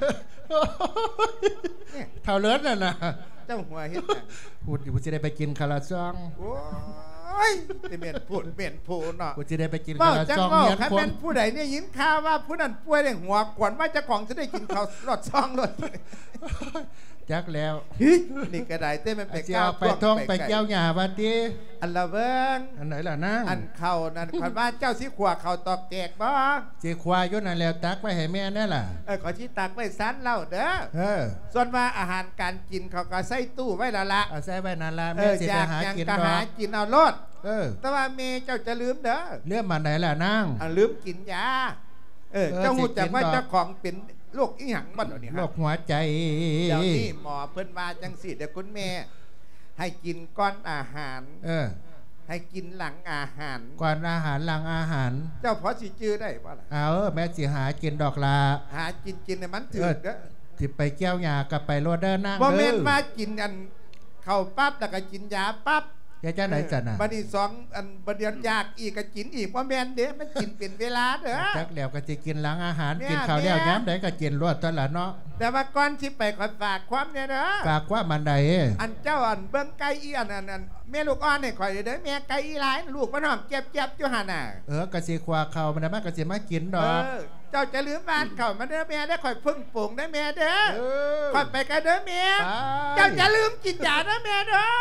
เท่าเลินน่ะนะเจ้าหัวเฮ็ดพูดอยู่สิได้ไปกินคาราซองโอ้ยสิเม่นพูดเม่นพูดเนาะกูสิได้ไปกินคาราซองเนี่ยคนเป็นผู้ใดเนี่ยยินข่าวว่าผู้นั้นป่วยได้หัวขวัญว่าเจ้าของจะได้กินข้าวรอดซองรอดจักแล้วนี่กระไดเต้มันไปก้าวไปท่องไปแก้วหญ้าวันดีอันละเบิ้งอันไหนล่ะนะอันเข่านั่นคันว่าเจ้าสิขวาเข่าตอกแตกบ่สิขวาอยู่นั่นแล้วตักไว้ให้แม่นั่นล่ะขอชี้ตักไว้ซันเล่าเด้อส่วนว่าอาหารการกินเขาก็ใส่ตู้ไว้ละละใส่ไว้นั่นละแม่สิไปหากินหากินเอารถแต่ว่าเมย์เจ้าจะลืมเด้อลืมมาไหนล่ะนางลืมกินยาเจ้าหูจักว่าเจ้าของเป็นโรคอีหยังบ้านเนี่ยโรคหัวใจเดี๋ยวนี้หมอเพิ่นมาจังสิเดี๋ยวคุณแม่ให้กินก้อนอาหารให้กินหลังอาหารก่อนอาหารหลังอาหารเจ้าพอสิจื้อได้ป่ะล่ะแม่สิหากินดอกลาหากินเนี่ยมันถึกเด้อสิไปแก้วหญ้ากับไปโรดเดอร์นั่งบ่แม่นมากินอันเข้าปั๊บแล้วก็กินยาปั๊บยาจ้าไหนจันน่ะบัดนี้2อันบัดเดียวยากอีกก็กินอีกว่าแม่นเด้มันกินเป็นเวลาเด้อจักแล้วก็สิกินหลังอาหารกินข้าวแล้วย้ำได้ก็กินรวดตอนละเนาะแต่ว่าก่อนสิไปขอฝากความเนี่ยเด้อฝากว่ามันใดอันเจ้าอันเบิ่งไก่อีอันแม่ลูกอ่อนนี่ข่อยเด้อแม่ไก่อีหลายลูกมันหอมเจ็บๆอยู่หั่นน่ะก็สิควาข้าวมันได้มาก็สิมากินดอกเจ้าจะลืมบ้านเขามาเด้อแม่ได้ข่อยพึ่งปลูกได้แม่เด้อข่อยไปกันเด้อแม่เจ้าจะลืมกินยาเด้อแม่เด้อ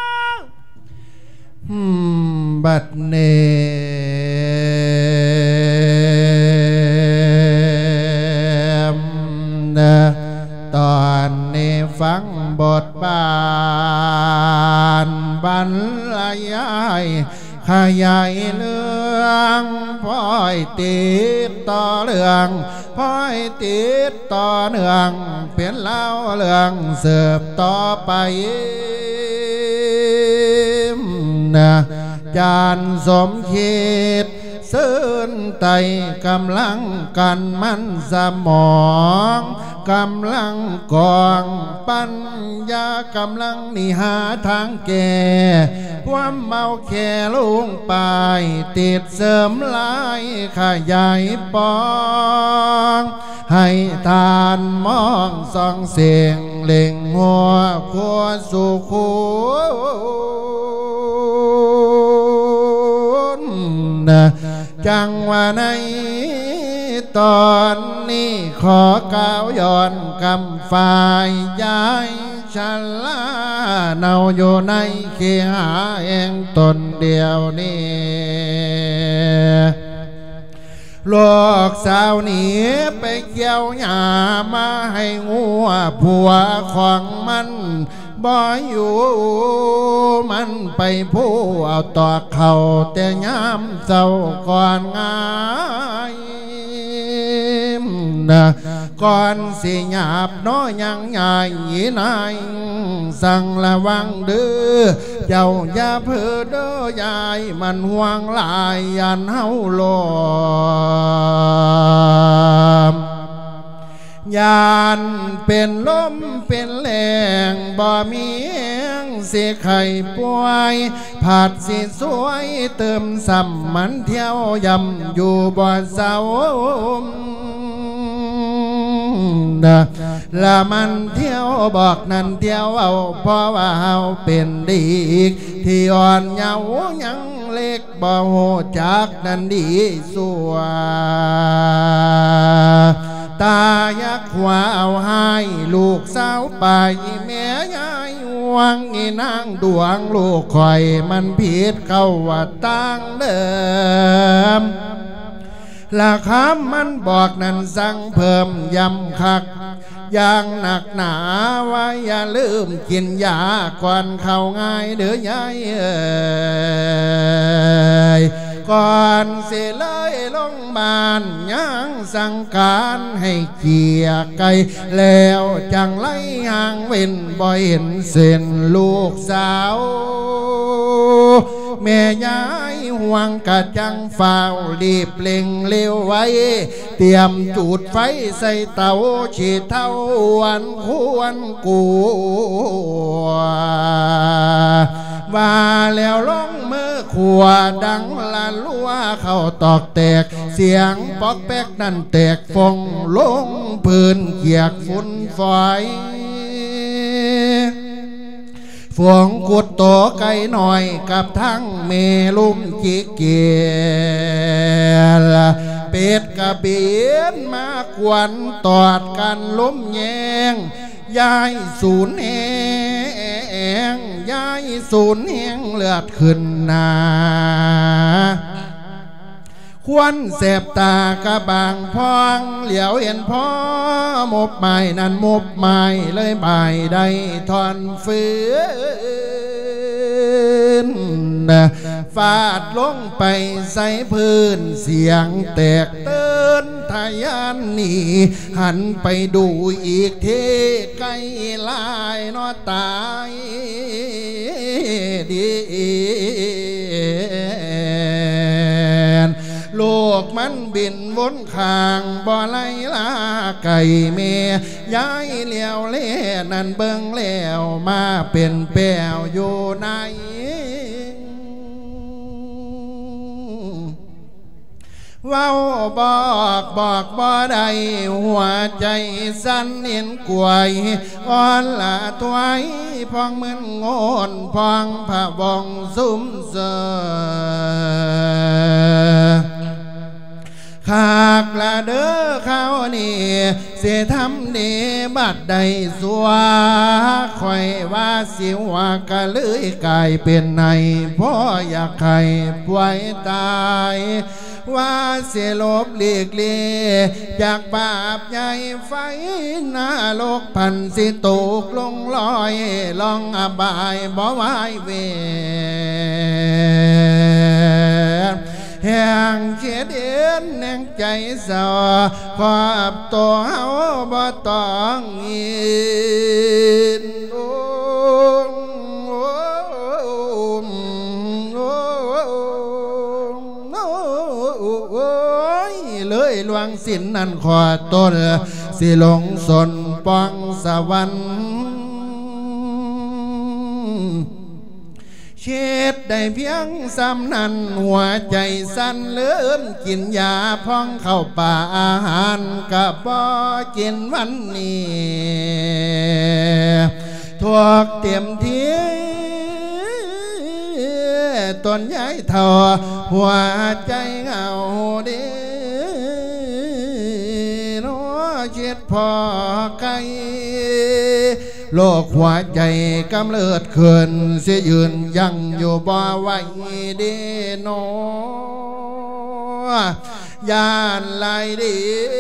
บัดเนมนะใหญ่เรื่องพ้อยติดต่อเรื่องพ้อยติดต่อเนื่องเปลี่ยนเล่าเรื่องเสิร์ฟต่อไปนะจานสมคิดเสื่นไตกำลังกันมันสมองกำลังกองปัญญากำลังนิหาทางแก่ความเมาแค่ลุงไปติดเสริมลายขยายปองให้ทานมองส่องเสียงเล่งหัวขัวสุขุจังว่าในตอนนี้ขอก้าวย้อนกำฝ่ายย้ายชันลาเนาอยู่ในเขียเองตนเดียวนี้ลูกสาวหนีไปเกี่ยวหญ้ามาให้งัวผัวของมันบ่อยู่มันไปผู้เอาตอกเข่าแต่ย้ำเจ้าก่อนง่ายนะก่อนสิหยาบน้อยยังใหญ่นายสั่งระวังเด้อเจ้าอย่าเพ้อเด้อยายมันห่วงหลายยันเฮาโลมยานเป็นลมเป็นแรงบ่มีสิไข่ป่วยผัดสิสวยเติมซ้ำมันเที่ยวยำอยู่บ่เศร้าละมันเที่ยวบอกนั่นเที่ยวเอาเพราะว่าเฮาเป็นดีที่อ่อนเยาว์ยังเล็กบ่ฮู้จักนั่นดีสัวตายักขวาเอาให้ลูกสาวไปแม่ยายหวังอีนางดวงลูกคอยมันผิดเข้าว่าตั้งเดิมละคำมันบอกนั่นสั่งเพิ่มยำคักอย่างหนักหนาว่าอย่าลืมกินยาก่อนเข้าง่ายเด้อยายก่อนสิเลยลงบานยังสั่งการให้เกียร์ไกลแล้วจังไล่ห่างเว้นบ่เห็นเส้นลูกสาวแม่ยายห่วงกะจังฝ้ารีบเล่งเร็วไว้เตรียมจุดไฟใส่เตาฉีดเท่าวันควรกูว่าแล้วลงมือขวาดังละลัวเข้าตอกแตกเสียงปอกแป๊กนั่นแตกฟองลงพื้นเกียกฝุ่นฝอยฝวงกุดโตไก่หน่อยกับทั้งเมลุ่มจิกเกียเป็ดกระเบียนมากวนตอดกันล้มแยงยายสูญแหงยายสูญแหงเลือดขึ้นหนาควันแสบตากระบางพองเหลียวเห็นพ่อมบไม้นั่นมบไม้เลยใบได้ทอนฟื้นฟาดลงไปใส่พื้นเสียงแตกเตือนทะยานหนีหันไปดูอีกเทไกลลายนอตายดีโลกมันบินวนข้างบ่ไล่ลาไก่เมย้ายเลี้ยวเล่นั่นเบิ่งแล้วมาเป็นแป้วอยู่ในเว้าบอกบ่ได้หัวใจสั่นเห็นกวยอ่อนละถวยพองมึนงอนพองผ้าบองซุ่มเสอขากละเด้อเขานี่เสียทำนี่บัดใดสัวคอยว่าสิวกะเลยกลายเป็นในพ่ออยากใครป่วยตายว่าเสียลบเลีกเลีจากบาปใหญ่ไฟหน้าโลกพันสิตกลงลอยลองอบายบ่ไหวเวงเฉียดเอ็นแหงใจเศร้าขอบตัวเฮาบ่ต้องอินโอ้เลยหลวงสินนั่นขอต้นสิลงสนปองสวรรค์เช็ดได้เพียงซ้ำนั้นหัวใจสั่นเลื่อนกินยาพองเข้าป่าอาหารกับบ่กินวันนี้ทวกเตรียมทีต้นใหญ่เท่าหัวใจเหงาดีน้อเช็ดพอไกลโลกหัวใจกำเริดขึ้นเสียยืนยังอยู่บ่ไหวดีโนยานลายดี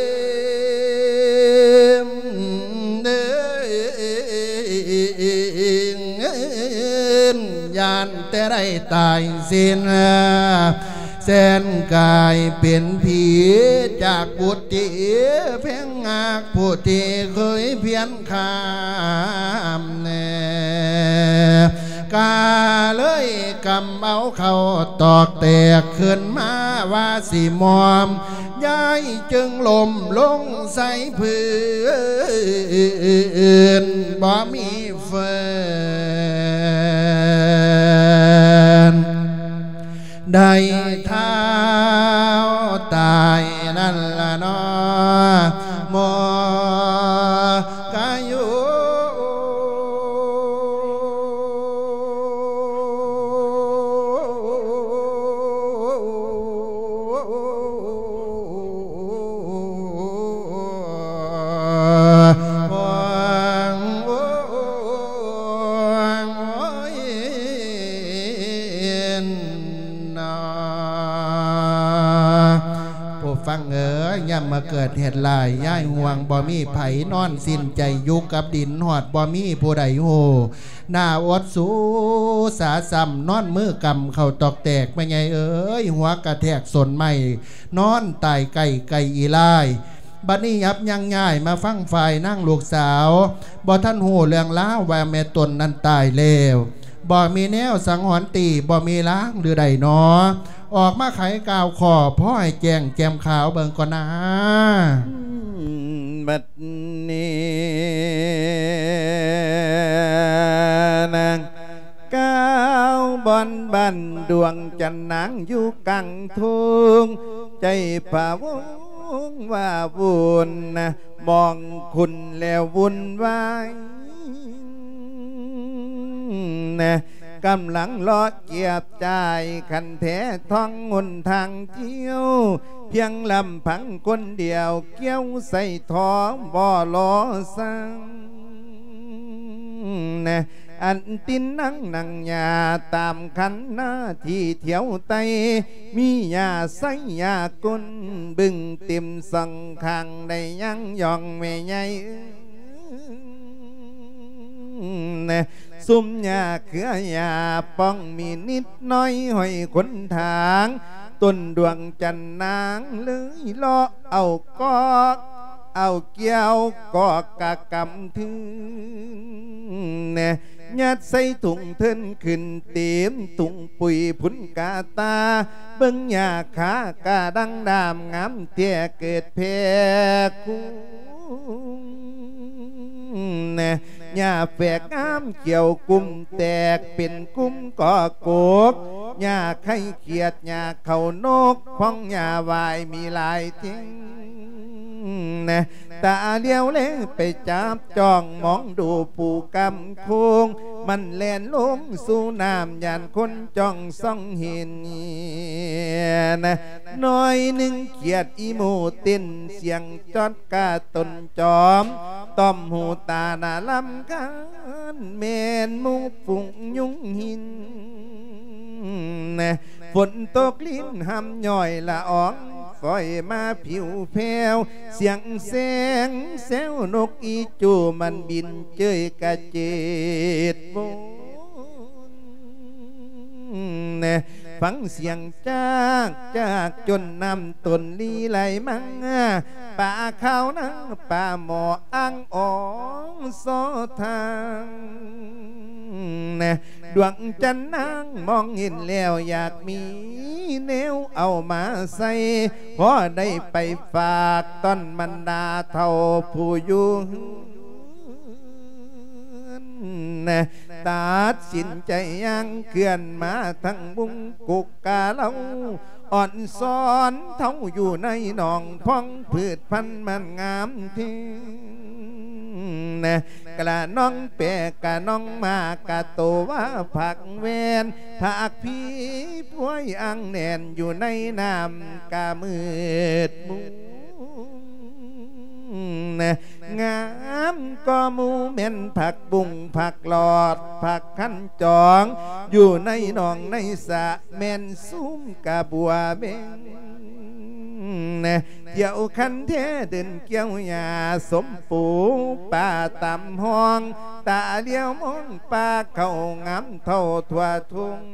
ยานแต่ได้ตายสิ้นแสนกายเป็นผีจากบุตรีเพ่งงากผู้ที่เคยเพียนคามแน่กาเลยกำเอาเขาตอกแตกขึ้นมาว่าสิมอมย้ายจึงลมลงใส่พื้นบ่มีเฟินได้เท้าตายนั่นละเนาะหมอกายุฟังย่ำมาเกิดเหตุลายย่ายห่วงบ่มีไผนอนสิ้นใจยุกกับดินหอดบ่มีผู้ใดโหหน้าอดสูสาซ้ำนอนมือกำเข่าตอกแตกไม่ไงเอ้ยหัวกระแทกสนไม่นอนตายไก่อีลายบัดนี้ยับยังง่ายมาฟังฝ่ายนั่งลูกสาวบ่ท่านหูเรื่องล้าว่าแม่ตนนั้นตายแล้วบ่มีแนวสังหรณ์ตีบ่มีล้างหรือใดหนอออกมาไขกาวขอพ่อให้แจงแจมขาวเบิ่งก่อนนะบัดนี้นางก้าวบอนบันดวงจันทร์นางอยู่กังทุ่งใจผ่าวงว่าวุ่นนะมองคุณแล้ววุ่นวายนะกำลังล้อเกียบใจขันแท้ท้องงนทางเที่ยวเพียงลำพังคนเดียวเกี้ยวใส่ท้องบ่อล้อสังนะอันตินนั่งยาตามขันหน้าที่เที่ยวไตมียาใส่ยากุนบึงเต็มสังขังได้ยังยองไม่ใหญ่นะซุ่มยาเขือยาป้องมีนิดน้อยห้อยขนทางต้นดวงจันทร์นางเลยล้อเอากอกเอาเกี่ยวกอกกะกำถึงเนี่ยยัดใส่ถุงเทินขึ้นเต็มถุงปุ๋ยพุนกาตาเบิ่งยาขากาดังดามงามเตี้ยเกิดแพ้คู่เนี่ยหญ้าแฝกงามเกี่ยวกุ้มแตกเป็นกุ้มก่อโกกหญ้าไข่เกียดหญ้าเขานกพ้องหญ้าวายมีลายทิ้งนะตาเลี้ยวเล่ไปจับจ้องมองดูปูกำโคงมันแล่นลงสู่น้ำยานคนจ้องส่องเห็นนะน้อยหนึ่งเกียดอีโมเต้นเสียงจอดกาตนจอมต้อมหูตาหน้าลำกันเมนมุกฝุ่งยุงหินนะฝนตกลิ้นหำย่อยละอองฝอยมาผิวแผ่วเสียงแสงแซวนกอีจูมันบินเจยกะเจ็ดบนนะไฟฟังเสียงจากจนนำต้นลีไหลมังป่าข้าวนังป่าหมออังอองโซทางดวงจันทร์นางมองเห็นแล้วอยากมีแนวเอามาใส่พอได้ไปฝากต้นบรรดาเท่าผู้อยู่ตัดสินใจยังเคลื่อนมาทั้งบุงกุกกาเล่าอ่อนซ้อนเท่าอยู่ในหนองพ้องพืชพันธุ์มันงามที่กะน้องแปะกะน้องมากะโตว่าผักเวนผักพี่พวยอังแน่นอยู่ในน้ำกะมืดมุงามก็มูเม่นผักบุงผักหลอดผักขันจองอยู่ในหนองในสะแม่นซุ้มกะบัวเบงเกี่ยวคันเทเดินเกี่ยวหญ้าสมปูป่าตำห้องตาเลี้ยวมองป่าเขางามเท่าทั่วทุ่ง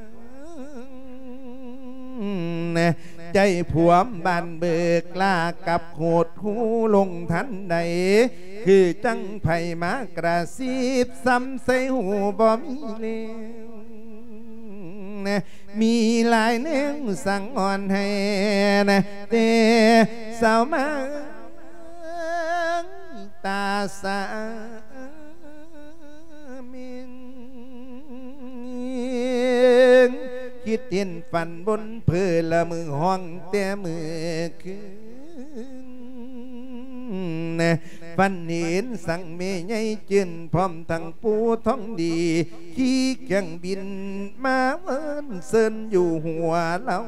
ใจผวมบานเบิกลากับโหดหูลงทันใดคือจังไผ่มากระซิบซ้ำใส่หูบ่มีเลวมีหลายแนวสั่งอ่อนให้แต่สาวมาตาสามินคิดเห็นฝันบนเพื่อละมือห้องแต่มือคืนฝันเห็นสั่งเมย์ใหญ่จืนพร้อมทั้งปูท้องดีขี่เครื่องบินมาเวินเซินอยู่หัวเรา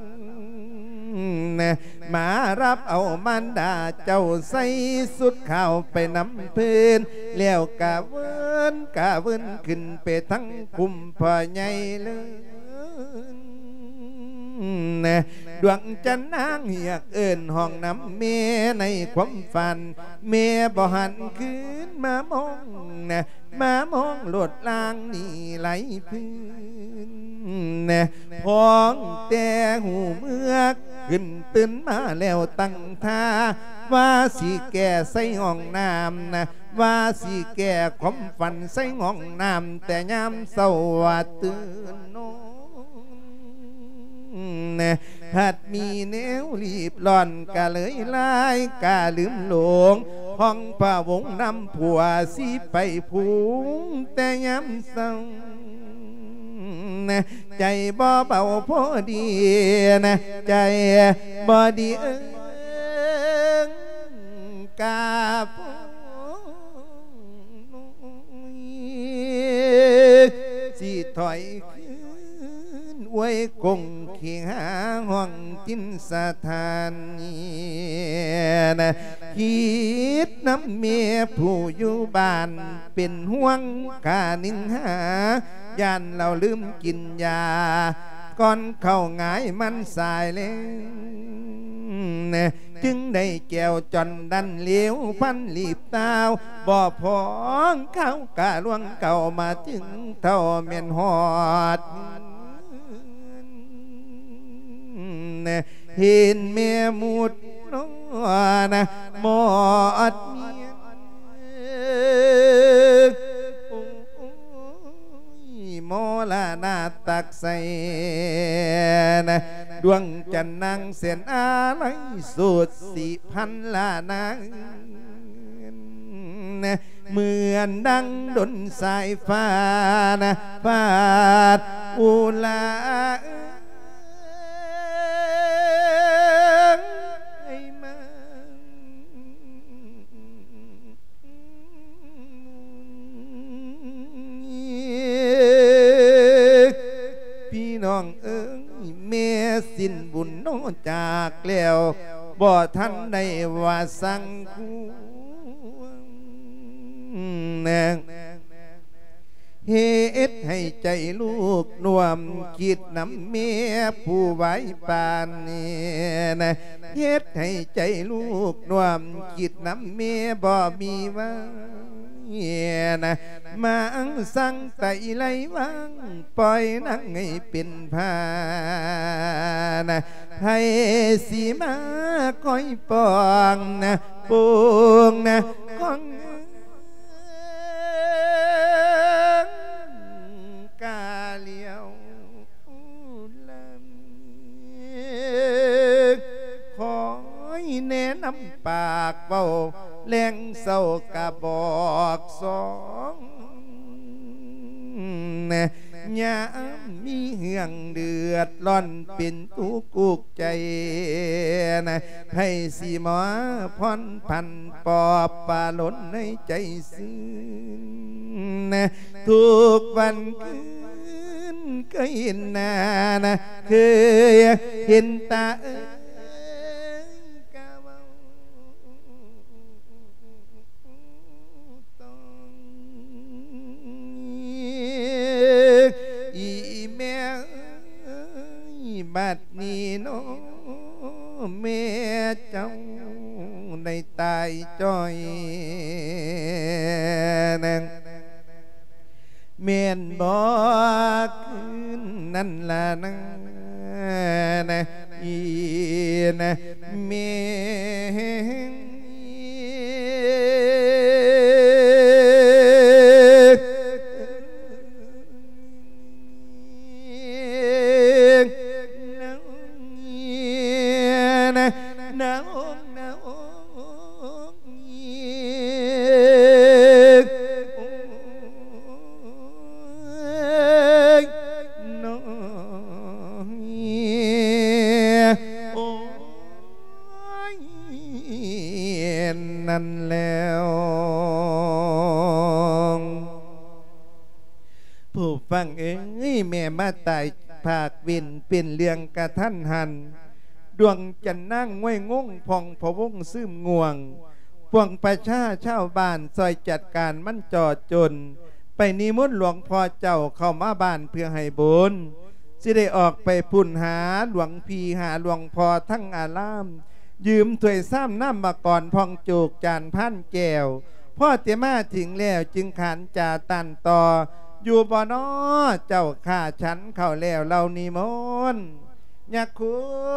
มารับเอามันดาเจ้าใส่สุดข่าวไปน้ำพื้นแล้วกะเวินขึ้นไปทั้งคุมพ่อใหญ่เลยดวงจันทร์นางเหียกเอิ้นห้องน้ำเมในความฝันเมบ่หันคืนมามองโลดลางนี่ไหลพื้นพ้องแต่หูเมือกขึ้นตื่นมาแล้วตั้งท่าว่าสิแก่ใส่ห้องน้ำว่าสิแก่ความฝันใส่ห้องน้ำแต่ยามเศร้าตื่นนอนหัดมีแนวรีบร้อนกะเลยลายกะลืมหลงห้องพระวงนำผัวสิไปพุงแต่ยามเศร้าใจบ่เบาพอดีใจบ่ดีกาพสิถอยไว้คงเขียหาห้องกินสถานคิดน้ำเมียผู้อยู่บ้านเป็นห่วงกานิ่งหาย่านเราลืมกินยาก่อนเข้าหงายมันสายเลยจึงได้แก้วจอนดันเลี้ยวพันลีบตาวบ่พองเข้ากะล่วงเก่ามาถึงเท่าเมียนหอดเห็นเมียมุดน้อหมอดเมียหมอละนาตักใส่ดวงจันทร์นางเสียนอะไรสุดสิพันละนางเหมือนดังดนสายฟ้าฟาดอุลาพี่น้องแม่สิ้นบุญโนจากแล้วบ่ทันได้ว่าสังคูเหตุให้ใจลูกน่วมคิดน้ำเมียผู้ไว้ปานนี้เหตุให้ใจลูกน่วมคิดน้ำเมียบ่มีว่านะมังสั่งไตไหลวังปล่อยนังให้เป็นพานะให้สีมาก้อยปองนะปวงนะก้องกาเลียวลำขอแนะนำปากเบาแรงเศร้ากะบอกสองนะยามมีเหืองเดือดร้อนเป็นทุกกุกใจนะให้สีหมอพรพันปอบปาล้นในใจซึ้งนะทุกวันคืนก็เห็นหน้านะเคยเห็นตาบัดนี้น้องแม่เจ้าในตายจ้อยนังเมียนบอกคืนนั่นละนังนะอีนะเมียนั่นแล้วผู้ฟังเอ้ยแม่มาตายภาควินเป็นเรื่องกระทันหันดวงจันนั่งง่วยงงพองพะวงซึมง่วงพวงประชาชาวบ้านซอยจัดการมันจอดจนไปนิมนต์หลวงพ่อเจ้าเข้ามาบ้านเพื่อให้บุญสิได้ออกไปพุ่นหาหลวงพี่หาหลวงพ่อทั้งอารามยืมถ้วยซ้ำน้ำมาก่อนพองจูกจานพันแก้วพ่อเตมาถึงแล้วจึงขันจ่าตันต่ออยู่บ่อนอเจ้าข้าฉันเข้าแล้วเรานิมนต์ยักคู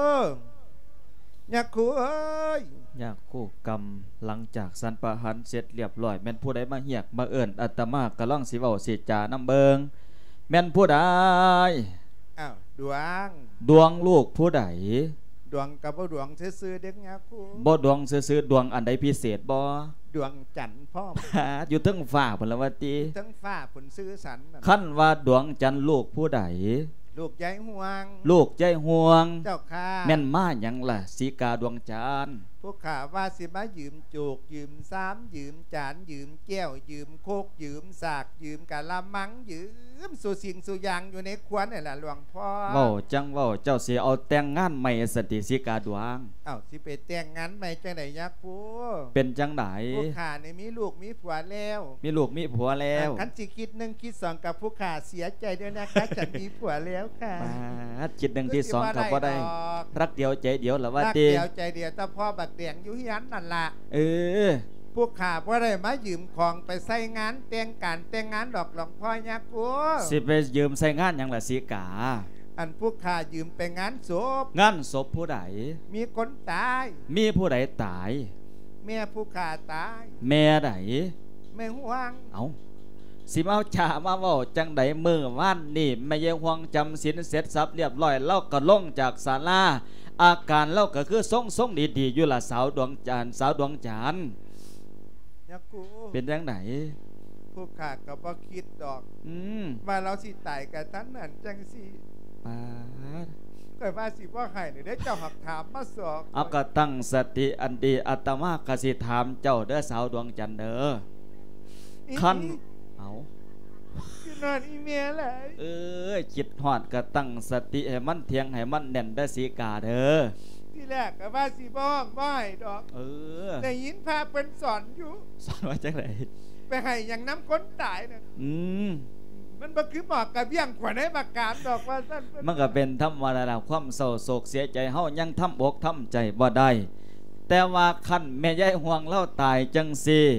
เอ้ยอยากคู่กรรมหลังจากสันประหารเสร็จเรียบร้อยแม่นผู้ใดมาเหียกมาเอิ้นอาตมากะล่องสิเว้าสิจาน้ำเบิงแม่นผู้ใดอ้าวดวงลูกผู้ใดดวงกับบ่ดวงซื่อๆเด็กยักคูบ่ดวงซื่อๆดวงอันใดพิเศษบ่ดวงจันทร์พ่ออยู่เทิงฟ้าพุ่นละว่าติเทิงฟ้าพุ่นซื่อสันคั่นว่าดวงจันทร์ลูกผู้ใดลูกยายห่วงเจ้าค่ะแม่นมาหยังล่ะสีกาดวงจันทร์พวกข้าว่าสิมายืมโจกยืมซ้ำยืมจานยืมแก้วยืมโคกยืมสากยืมกะละมังยืมสู่สิ่งสู่อย่างอยู่ในครัวนี่แหละหลวงพ่อเว้าจังเว้าเจ้าสิเอาแต่งงานใหม่สติสีกาดวงสิไปแต่งงานใหม่จังได๋ยักษ์ผู้เป็นจังได๋พวกข้านี่มีลูกมีผัวแล้วคันสิคิด1คิด2กับพวกข้าเสียใจด้วยนะคะฉันมีผัวแล้วค่ะคิด1ที่2ก็บ่ได้รักเดียวใจเดียวล่ะว่าติรักเดียวใจเดียวแต่พ่อบักแดงอยู่เฮียนนั่นล่ะพวกข้าบ่ได้มายืมของไปใส่งานแต่งงานดอกหลวงพ่อยักษ์กูสิไปยืมใส่งานหยังล่ะสีกาอันพวกข้ายืมไปงานศพผู้ใดมีคนตายมีผู้ใดตายแม่ผู้ข้าตายแม่ใดแม่ห่วงสิเอาจ่ามาเว้าจังไดมื้อวานนี่แม่ยายห่วงจำศีลเสร็จสับเรียบร้อยเราก็ลงจากศาลาอาการเล่าก็คือทรงดีๆอยู่ละสาวดวงจันทร์ยักษ์กูเป็นจังไดพวกข้าก็บ่คิดดอกว่าเราสิตายกันทั้งนั้นจังสิก็ว่าสิบ่ให้นี่ได้เจ้าหักถามมาสอกเอาก็ตั้งสติอันดีอาตมาก็สิถามเจ้าเด้อสาวดวงจันทร์เด้อคันคือนอนอีเมียเลยจิตฮอดก็ตั้งสติให้มันเที่ยงให้มันแน่นได้สีกาเด้อที่แรกก็ว่าสิบ่ให้ดอกได้ยินพาเพิ่นสอนอยู่สอนว่าจังได๋ไปให้ยังน้ำคนตายน่ะมันบ่คือหมอกกะเบี้ยงกว่าได้ประกาศดอกว่าซั่นมันก็เป็นธรรมดาความเศร้าโศกเสียใจเฮายังทำอกทำใจบ่ได้แต่ว่าคันแม่ยายห่วงเล่าตายจังซี่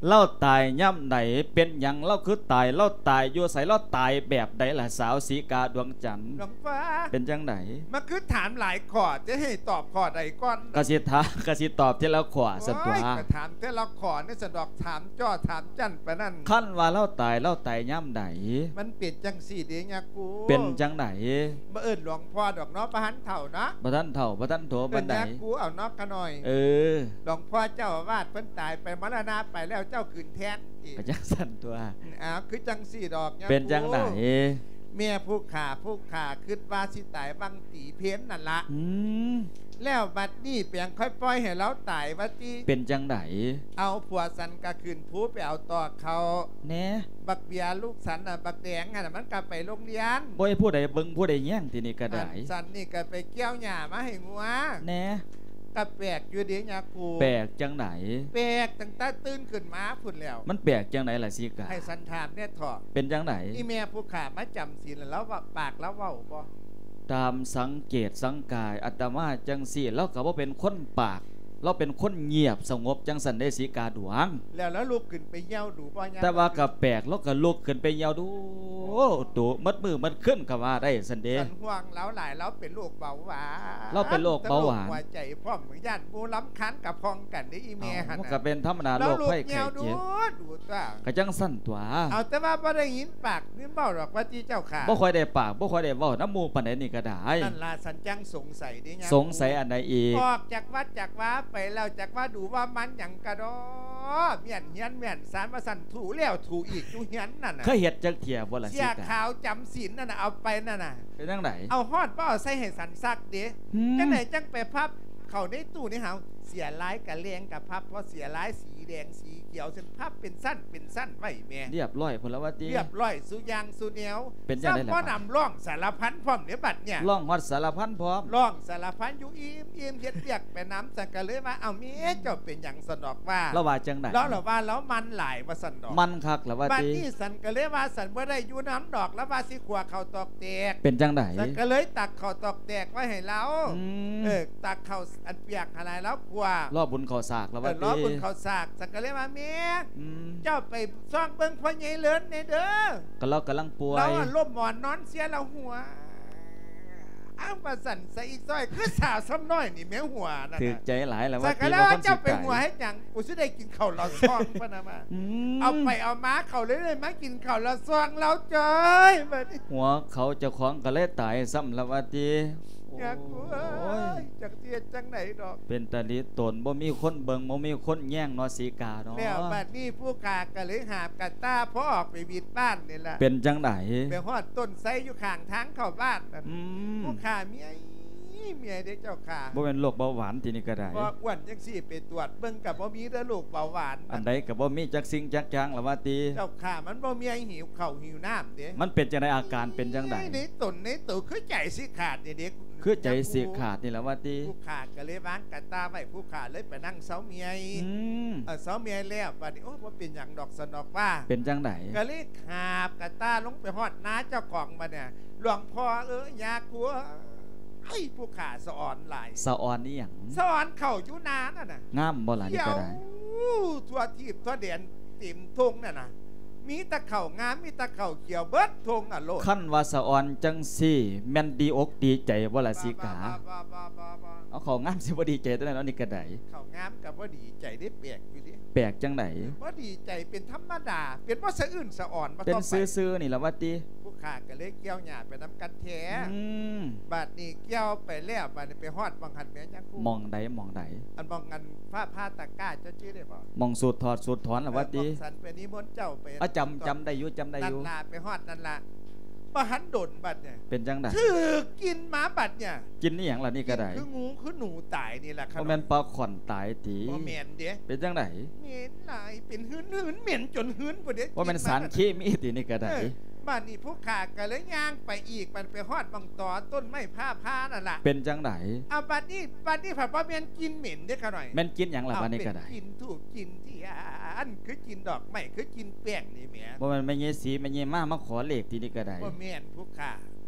เล่าตายย่ำไหนเป็นหยังเล่าคือตายเล่าตายอยู่ใส่เล่าตายแบบใดล่ะสาวสีกาดวงจันทร์หลวงฟ้าเป็นจังไหนมันคือถามหลายข้อจะให้ตอบข้อใดก่อนกสิทากสิตอบที่แล้วขวาสัตว์ตัวโอ้ยก็ถามแต่ละข้อนี่สะดอกถามจ้อถามจั่นไปนั่นขั้นว่าเล่าตายย่ำไหนมันเปลี่ยนจังสี่เดียงกูเป็นจังไหนมาเอิญหลวงพ่อดอกเนาะประหันเถ่าเนาะพระท่านเถ่าพระท่านโถเป็บันนไดยักกูเอานอกกันหน่อยเออหลวงพ่อเจ้าอาวาสเพิ่นตายไปมรณะไปแล้วเจ้าขืนแทนอีกก็จังสั่นตัวคือจังสี่ดอกยักเป็นจังไหนเมียผู้ขาคิดว่าสิตายบังตีเพี้ยนนั่นละอืมแล้วบัดนี้เปียงค่อยปล่อยให้เราตายว่าจีเป็นจังไหนเอาผัวสันกะคืนผู้ไปเอาต่อเขาแน่บักเบียลูกสันน่ะบักแดงน่ะมันกลับไปโรงเรียนบ่ให้ผู้ใดเบิ่งผู้ใดแย่งทีนี้ก็ได้อันสันนี่ก็ไปเกี่ยวหญ้ามาให้งัวแน่กับแปลกอยู่เดียยาคูแปลกจังไหนแปลกตั้งแต่ตื่นขึ้นมาพุ่นแล้วมันแปลกจังไหนล่ะสิกาให้สันถามเนี่ยเถอะเป็นจังไหนอีเมียผู้ขามาจำศีลแล้วว่าปากแล้วเว้าบ่ตามสังเกตสังกายอาตมาจังสี่แล้วก็บ่เป็นคนปาก เราเป็นคนเงียบสงบจังสันได้สีกาดวงแล้วลูกขึ้นไปเยี่ยวดูบ่ยาแต่ว่ากับแปลกแล้วก็ลุกขึ้นไปยาวดูดูมัดมือมัดขึ้นก็ว่าได้สันเดสันห่วงแล้วหลายแล้วเป็นโรคเบาหวานเราเป็นโรคเบาหวานหัวใจพร้อมเหมือนญาติบูล้ำคันกับพองกันได้อีเมียหันมันน่ะก็เป็นธรรมดาแล้โรวคลูกไข้เงีไข้ยวดูเจ็บดูจ้าก็จังสั้นตัวเอาแต่ว่าบ่ได้ยินปากนี่เบ้าหรอกว่าที่เจ้าขาบ่ค่อยได้ปากบ่ค่อยได้เว้าน้ำมูกปานใดนี่ก็ได้นั่นล่ะสันจังสงสัยดิยาสงสัยอันใดอีกออกจากวัดจากว้าไปแล้วจากว่าดูว่ามันหยังกระดอเมียนเฮียนเมียนสารมาสั่นถูแล้วถูอีกอยู่เฮียนนั่นน่ะเคยเฮ็ดจักเที่ยบ่ล่ะเสีสิยกาขาวจำศีลนั่นน่ะเอาไปนั่นน่ะเป็นจังไดเอาฮอดบ่เอาใส่ให้สันซักเด้ จังไหนจังไปพับเขาในตู้นี่หาเสียร้ายกับเลียงกับพับเพราะเสียร้ายสีแดงสีเขียวเส้นพับเป็นสั้นไว้แม่เรียบร้อยพุ่นแล้วว่าติเรียบร้อยสุยางสุเหนียวเป็นจังได๋ล่ะซ้ำบ่นำร่องสารพันพร้อมเนี่ยบัดเนี่ยล่องฮอดสารพันพร้อมร่องสารพันอยู่อิ่มเฮ็ดเรียกไปน้ำสังกะเลยว่าเอาเมียเจ้าเป็นหยังสนอกว่าแล้วว่าจังได๋แล้วเหรอว่าแล้วมันหลายว่าสันดอกมันคักแล้วว่าบัดตินี้สันกะเลยว่าสันบ่ได้อยู่น้ำดอกแล้วว่าสิขัวเขาตอกแตกเป็นจังได๋สันก็เลยตักเขาตอกแตกไว้ให้เราอืมตักเขาอันเปียกอะไรแล้วกลัวรอบบุญเขาสากแล้วว่าล้อติบนเขาสากสักกะเลยมาเมียอืมเจ้าไปซ่องเบิ้งพ่อใหญ่เลินในเด้อก็เรากำลังป่วยเราล่มหมอนนอนเสียเราหัวอ้าวมาสั่นใส่อีกซ้อยคือสาวซ้ำน้อยนี่แม่หัวนั่นถือใจหลายแล้วสัว่ากกะติแล้วว่าคนเจ้าสิไปตายหัวให้จังกูสิได้กินข้าวเราซองปะนะมาอืมเอาไปเอามาเขาเลยมากินข้าวเราซองเราจอย บัดนี้หัวเขาเจ้าของก็เลยตายซ้ำแล้วว่าติอยากกูเอ้โอ้ยยจากเตียจังไหนดอกเป็นตาลิตนบ่มีคนเบิงบ่มีคนแย่งเนอสีกาเนาะแล้วบัดนี้ผู้กากะเลยหาบกะตาพอออกไปวิดบ้านนี่แหละเป็นจังไดไปฮอดต้นไทรอยู่ข้างทางเข้าบ้านนั่นอืมผู้ขาเมียเด็กเจ้าขาบ่เป็นโรคเบาหวานทีนี้ก็ได้บ่อ้วนจังซี่ไปตรวจเบิ่งกับบ่มีเด้อลูกเบาหวานอันใดก็บ่มีจักสิ่งจักอย่างแล้วว่าติเจ้าขามันบ่มีหิวข้าวหิวน้ำเด้มันเป็นจังไดอาการเป็นจังไดในตนในตัวคือใจสิขาดเด็กคือใจสิขาดนี่แหละว่าติผู้ขาก็เลยวางกะตาไว้ผู้ขาเลยไปนั่งเสาเมียอืมเสาเมียแล้วบัดนี้โอ้บ่เป็นหยังดอกสนอกว่าเป็นจังไดก็เลยขาบกะตาลงไปฮอดน้าเจ้าของมาเนี่ยหลวงพ่ออยากกลัวไอ้ผู้ขาสอนหลายสะออนนี่หยังสอนเข้าอยู่นานน่ะนะงามบ่ล่ะนี่เดี๋ยวก็ได้ทั่วทีบทั่วแดนติ่มทงน่ะนะมีตะเข่างามมีตะเข่าเขียวเบิดทงอ่ะโลดคันว่าสะออนจังซี่แม่นดีอกดีใจบ่ล่ะสิกาบ้าเอาของงามสิบ่ดีใจตัวนั้นเนาะนี่ก็ได้เข่างามกับว่าดีใจได้เปียกอยู่ดิแปลกจังไดว่าดีใจเป็นธรรมดาเป็นว่าสะอื่นสะอ่อนบ่เป็นต้องไปซื่อๆนี่ล่ะว่าติผู้ขาก็เลยเกี่ยวหยาดไปน้ำกันแท้อืมบาดนี้เกี่ยวไปแล้วบาดนี้ไปฮอดบังหันแม่ยังกูมองใดมองใดอันมองกันผ้าตะกร้าเจ้าชื่อได้บ่มองสูดถอดสูดถอนล่ะว่าติบอกสันไปนิมนต์เจ้าไปจำได้อยู่จำได้นั่อน ยู่ล่ะไปฮอดนั่นล่ะบ่หันโดนบัดเนี่ยเป็นจังไดถือกินหมาบัดเนี่ยกินนี่หยังล่ะนี่ก็ได้คืองูคือหนูตายนี่แหละครับบ่แม่นปลาขอนตายติบ่แม่นเด้เป็นจังไดเหม็นหลายเป็นหืนเหม็นจนหืนบ่เด้ว่ามันสารเคมีตินี่ก็ได้บ้านนี้ผู้ขาก็เลยย่างไปอีกมันไปฮอดบังตอต้นไม้ผ้านั่นล่ะเป็นจังไดเอาบัดนี้ผัดว่าแม่นกินเหม็นเด้อค่ะหน่อยแม่นกินหยังล่ะบัดนี้ก็ได้กินถูกกินที่อันคือกินดอกไม้คือกินแป้งนี่แหมบ่แม่นแม่เยสีแม่เยมาขอเลขตินี่ก็ได้บ่แม่นผู้ขา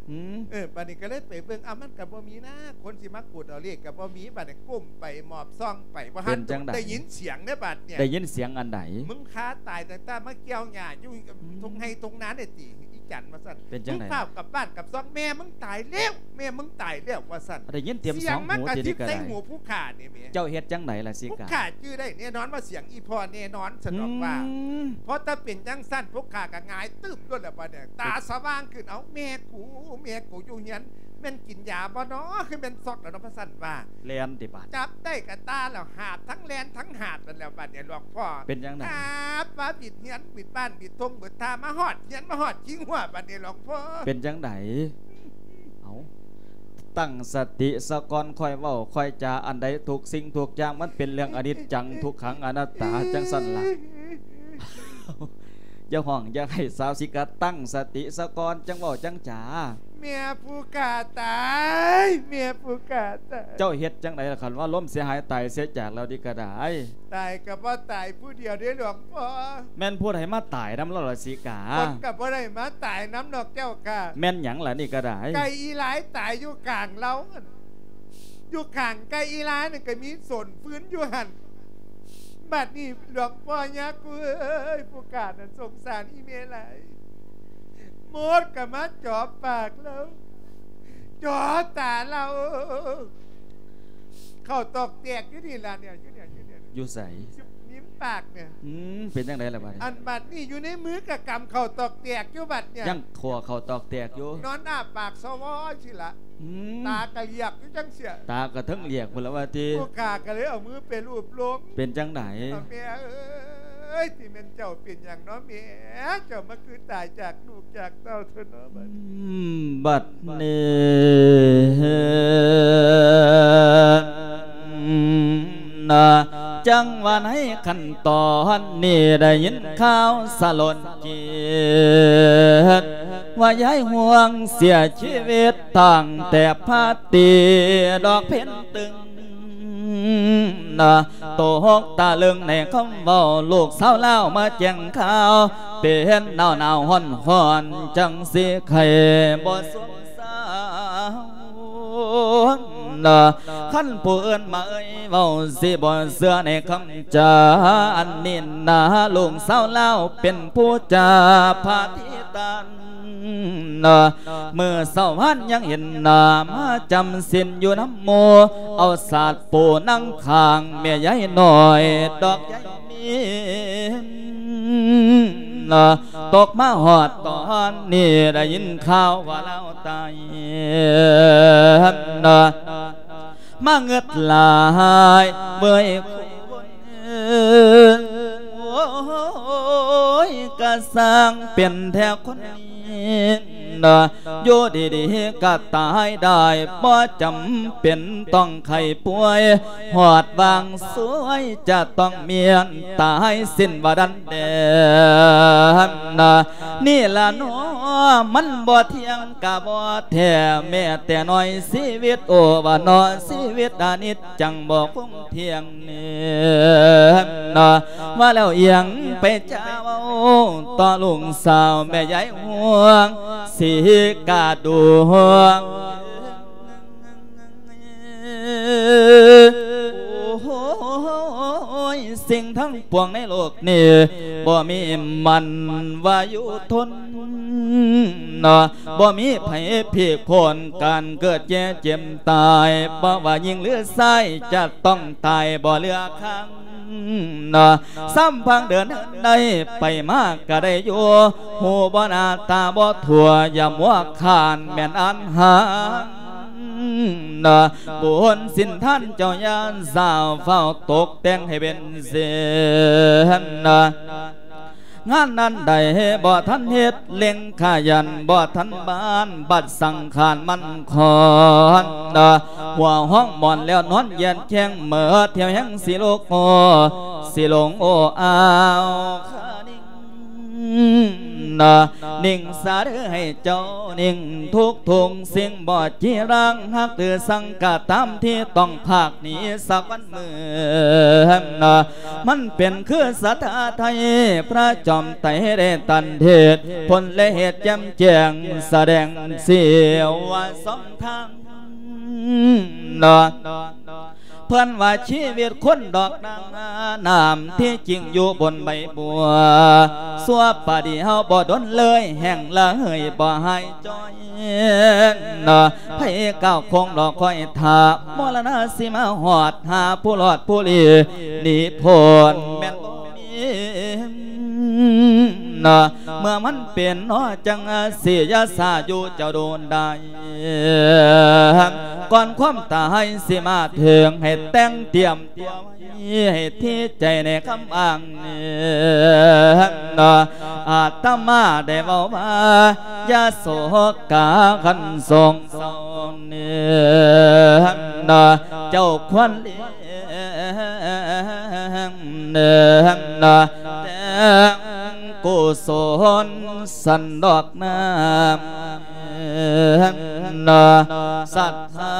บัดนี้ก็เลยไปเบิ่งมันกับบ่มีนะคนสิมาขุดเอาเลขกับบ่มีบัดนี้ก้มไปหมอบซ่องไปบ่ทันได้ยินเสียงเด้อบัดเนี่ยได้ยินเสียงอันใดมึงค้าตายแต่มาเกี่ยวหญ้าอยู่ตรงให้ตรงนั้นได้ติอีจันว่าซั่นเป็นจังได๋มึงพากลับบ้านกับซ่องแม่มึงตายแล้วแม่มึงตายแล้วว่าซั่นได้ยินเตรียมสองหูที่นี่ก็ได้หูผู้ขานี่แม่เจ้าเฮ็ดจังไดล่ะสิกาผู้ขาชื่อได้แน่นอนว่าเสียงอีพ่อแน่นอนสนอกว่าเพราะถ้าเป็นจังซั่นผู้ขาก็หงายตึ้มด้วยแล้วบัดเนี่ยตาสว่างขึ้นเอาแม่กูอยู่เฮียนแม่นกินยาบ่เนาะคือเป็นซอกแล้วเนาะพระสันว่าแลนติบาดจับได้กับตาแล้วหาบทั้งแลนทั้งหาบนั่นแล้วบัดเนี่ยหลวงพ่อเป็นจังได๋ครับว่าบิดเฮียนบิดบ้านบิดทงบิดทามาฮอดเฮียนมาฮอดจริงหัวบัดเนี่ยหลวงพ่อเป็นจังได๋เอาตั้งสติสะก่อนค่อยเว้าค่อยจาอันใดทุกสิ่งทุกอย่างมันเป็นเรื่องอนิจจังทุกขังอนัตตาจังซั่นล่ะอย่าห้องอย่าให้สาวสิกาตั้งสติสะก่อนจังเว้าจังจาเมียผู้กาตายเมียผู้กาตายเจ้าเฮ็ดจังไดล่ะคันว่าล้มเสียหายตายเสียจากแล้วดิก็ได้ตายก็บ่ตายผู้เดียวเด้อหลวงพ่อแม่นพูดให้มาตายนำแล้วล่ะสิกาคนก็บ่ได้มาตายน้ำดอกแก้วกาแม่นหยังล่ะนี่ก็ได้ไก่อีหลายตายอยู่กลางเราอยู่ข้างไก่อีหลายนี่ก็มีสนฟื้นอยู่หั่นบัดนี้หลวงพ่อยากูเอ้ยผู้กานั่นสงสารอีเมหลายมดก็มาจ่อปากเราจ่อตาเราเข้าตอกแตกอยู่นี่ล่ะเนี่ยอยู่ไสนิ้มปากเนี่ยเป็นจังได๋ล่ะบัดอันบัดนี่อยู่ในมือกับกำเข้าตอกแตกอยู่บัดเนี่ยยังขัวเข้าตอกแตกอยู่นอนอ้าปากสวอสิล่ะตากระเลียกอยู่จังเสียตากระทึงเลียกพุ่นละว่าติผู้กาก็เลยเอามือไปรูปลงเป็นจังได๋แม่เอ้ยที่เป็นเจ้าเป็นอย่างน้อแม่เจ้ามาคือตายจากลูกจากเต้าเถอะเนาะบัดนี้นะจังวันให้ขั้นตอนนี้ได้ยินข่าวสลดจิตว่าย้ายห่วงเสียชีวิตตั้งแต่พาตีดอกเพ็ญตึงนะโตหกตาลึงในคำเว้าลูกสาวเล่ามาแจ้งข่าวเป็นหนาวฮ้อนจังสิใครบ่สงสารนะขั้นผู้อื่นมาเว้าสิบ่เสื้อในคำจาอันนี้นะลูกสาวเล่าเป็นผู้จาพาทิตันเมื่อเศร้าหันยังเห็นหน้ามาจำสินอยู่น้ำโมเอาศาสตร์ปูนั่งข้างแม่ใหญ่หน่อยดอกใหญ่มีตกมาหอดตอนนี้ได้ยินข่าวว่าเราตายมาเงือดลายเบื่อโอ้ยกะสร้างเป็นแถวคนนี้อยู่ดีๆก็ตายได้บ่จำเป็นต้องไข้ป่วยหอดวางสวยจะต้องเมียนตายสิ้นว่าดันเดนนี่ล่ะน้อมันบ่เที่ยงกะบ่แท้แม้แต่น้อยชีวิตโอ้ว่าน้อชีวิตอนิจจังบ่คงเที่ยงนี่ว่าแล้วเอียงไปเจ้าต่อลุงสาวแม่ใหญ่ห่วงสิกาดูห่วงสิ่งทั้งปวงในโลกนี้บ่มีมันว่าอยู่ทนบ่มีไผพี่คนการเกิดแย่เจ็บตายบ่ว่ายิงหรือไส้จะต้องตายบ่เหลือข้างซ้ำพังเดินได้ไปมากก็ได้อยู่หูบ่หน้าตาบ่ทั่วอย่ามัวขานแม่นอันหาบุญสินท่านเจ้ายานสาวเฝ้าตกแต่งให้เป็นเสียนงานนั้นได้บ่ทันเฮ็ดเล่งขยันบ่ทันบ้านบัดสังขารมันคอนหัวห้องหมอนแล้วนอนเย็นแข้งเมื่อเที่ยวแห่งสิโลกโอสิลงโออาวคานิ่งนิ่งสาเดให้เจ้านิ่งทุกทุงสิ่งบอดจีรังหักตือสังกัดตามที่ต้องภาคนี้สักวันมือมันเป็นคือสัทธาไทยพระจอมไตรเดชตันเทศผลและเหตุแจ่มแจ้งแสดงเสียวว่าสองทางเพื่อนว่าชีวิตคนดอกนางน้ำที่จริงอยู่บนใบบัวสัวป่าดีเฮาบ่ดนเลยแห่งละเฮยบ่หายจอยไผก้าวคงดอกคอยถามรณะสิมาหอดหาผู้หลอดผู้ลีนิพนธ์แม่นบ่มีเมื่อมันเป็นน้อจังเสียสาอยู่เจ้าโดนได้ก่อนความตายสิมาถึงให้แต่งเตรียมตัวให้ที่ใจในคำอ้างอาตมาได้เว้าว่ายาโศกาขันทรงสอนเจ้าควรเลี้ยงกุศลสันดอกน้ำศรัทธา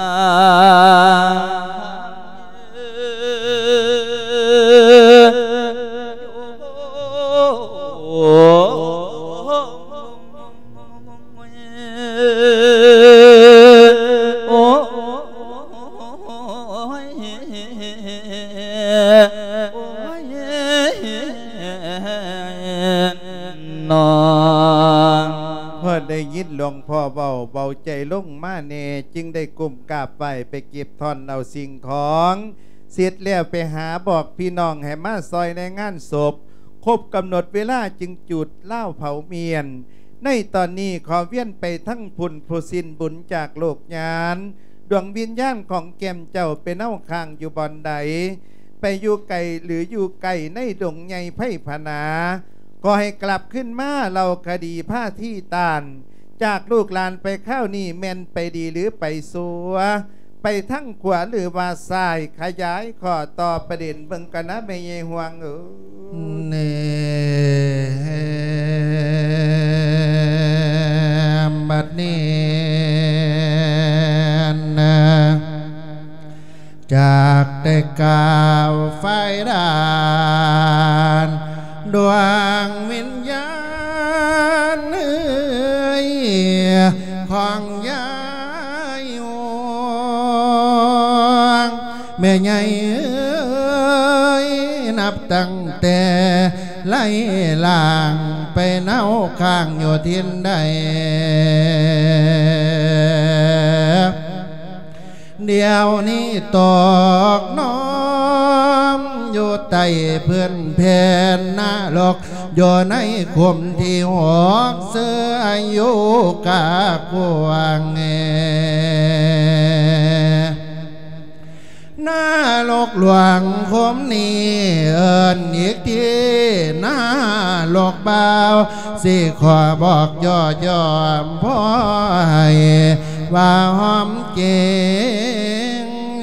ได้ยินหลวงพ่อเบาใจลงมาเนจึงได้กุมกราบไปเก็บทอนเอาสิ่งของเสร็จแล้วไปหาบอกพี่น้องให้มาซอยในงานศพครบกำหนดเวลาจึงจุดเหล้าเผาเมียนในตอนนี้ขอเวียนไปทั้งพุ่นผู้สิ้นบุญจากโลกญาณดวงวิญญาณของแก้มเจ้าเป็นเอ้าข้างอยู่บอนใดไปอยู่ไกลหรืออยู่ไกลในดงใหญ่ไผ่ผนาก็ให้กลับขึ้นมาเราคดีผ้าที่ตานจากลูกหลานไปเข้านี่แม่นไปดีหรือไปสัวไปทั้งขวาหรือว่าซ้ายขยายข้อต่อประเด็นเบิ่งกันนะแม่ยายห่วงเนบัดนี้จากได้กล่าวไฟดานดวงวิญญาณของยายแม่ใหญ่นับตั้งแต่ไล่ล่างไปเน่าข้างอยู่ทินใดเดี๋ยวนี้ตกน้อมอยู่ใต้เพื่อนแผ่นหน้าหลอกอยู่ในคุมที่หอกเสื้ออายุกาพวงหน้าโลกหลวงคมนี้เอิญอีกทีหน้าโลกเบาสิขอบอกย่อมพ่อให้ว่าหอมเก่ง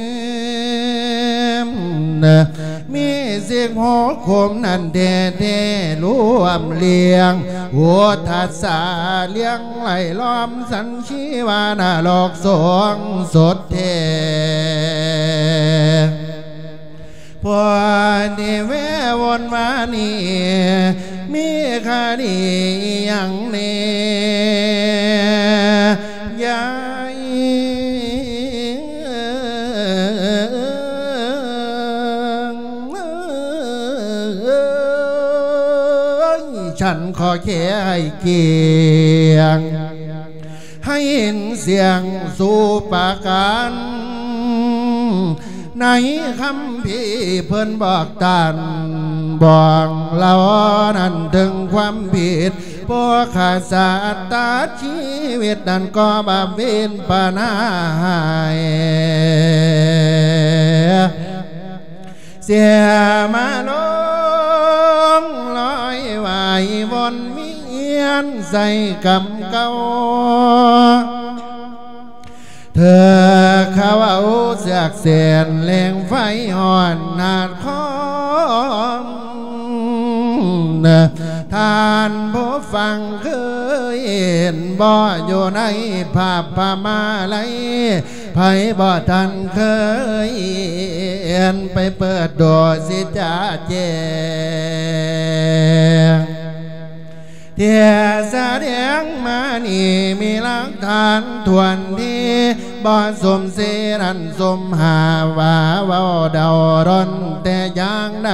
มีเสียงโหคมนั่นเท่รวมเลี้ยงหัวทัดสาเลี้ยงไหลล้อมสันชีวานาโลกสวงสดเทพอดีแววนมานี่มีคดีอย่างนี้ยายฉันขอแค่ให้เกียงให้เห็นเสียงสู่ปาการในคำพี่เพิ่นบอกตันบอกเรานั้นถึงความผิดพวกข้าสัตว์ตัดชีวิตนั้นก็บาปเวรปานาเสียมาลงลอยวายวนเวียนใส่กำเก่าเธอเขาเอาเสียกเสียนแรงไฟห่อนนาดคอมท่านผู้ฟังเคยเห็นบ่อยู่ในภาพพมาลัยไผบ่ท่านเคยเห็นไปเปิดดูสิจ่าแจงเที่ยแสดงมานี่มีหลักฐานทวนที่บ่สมเสรันสมหาว่าเว้าเดาร้อนแต่อย่างใด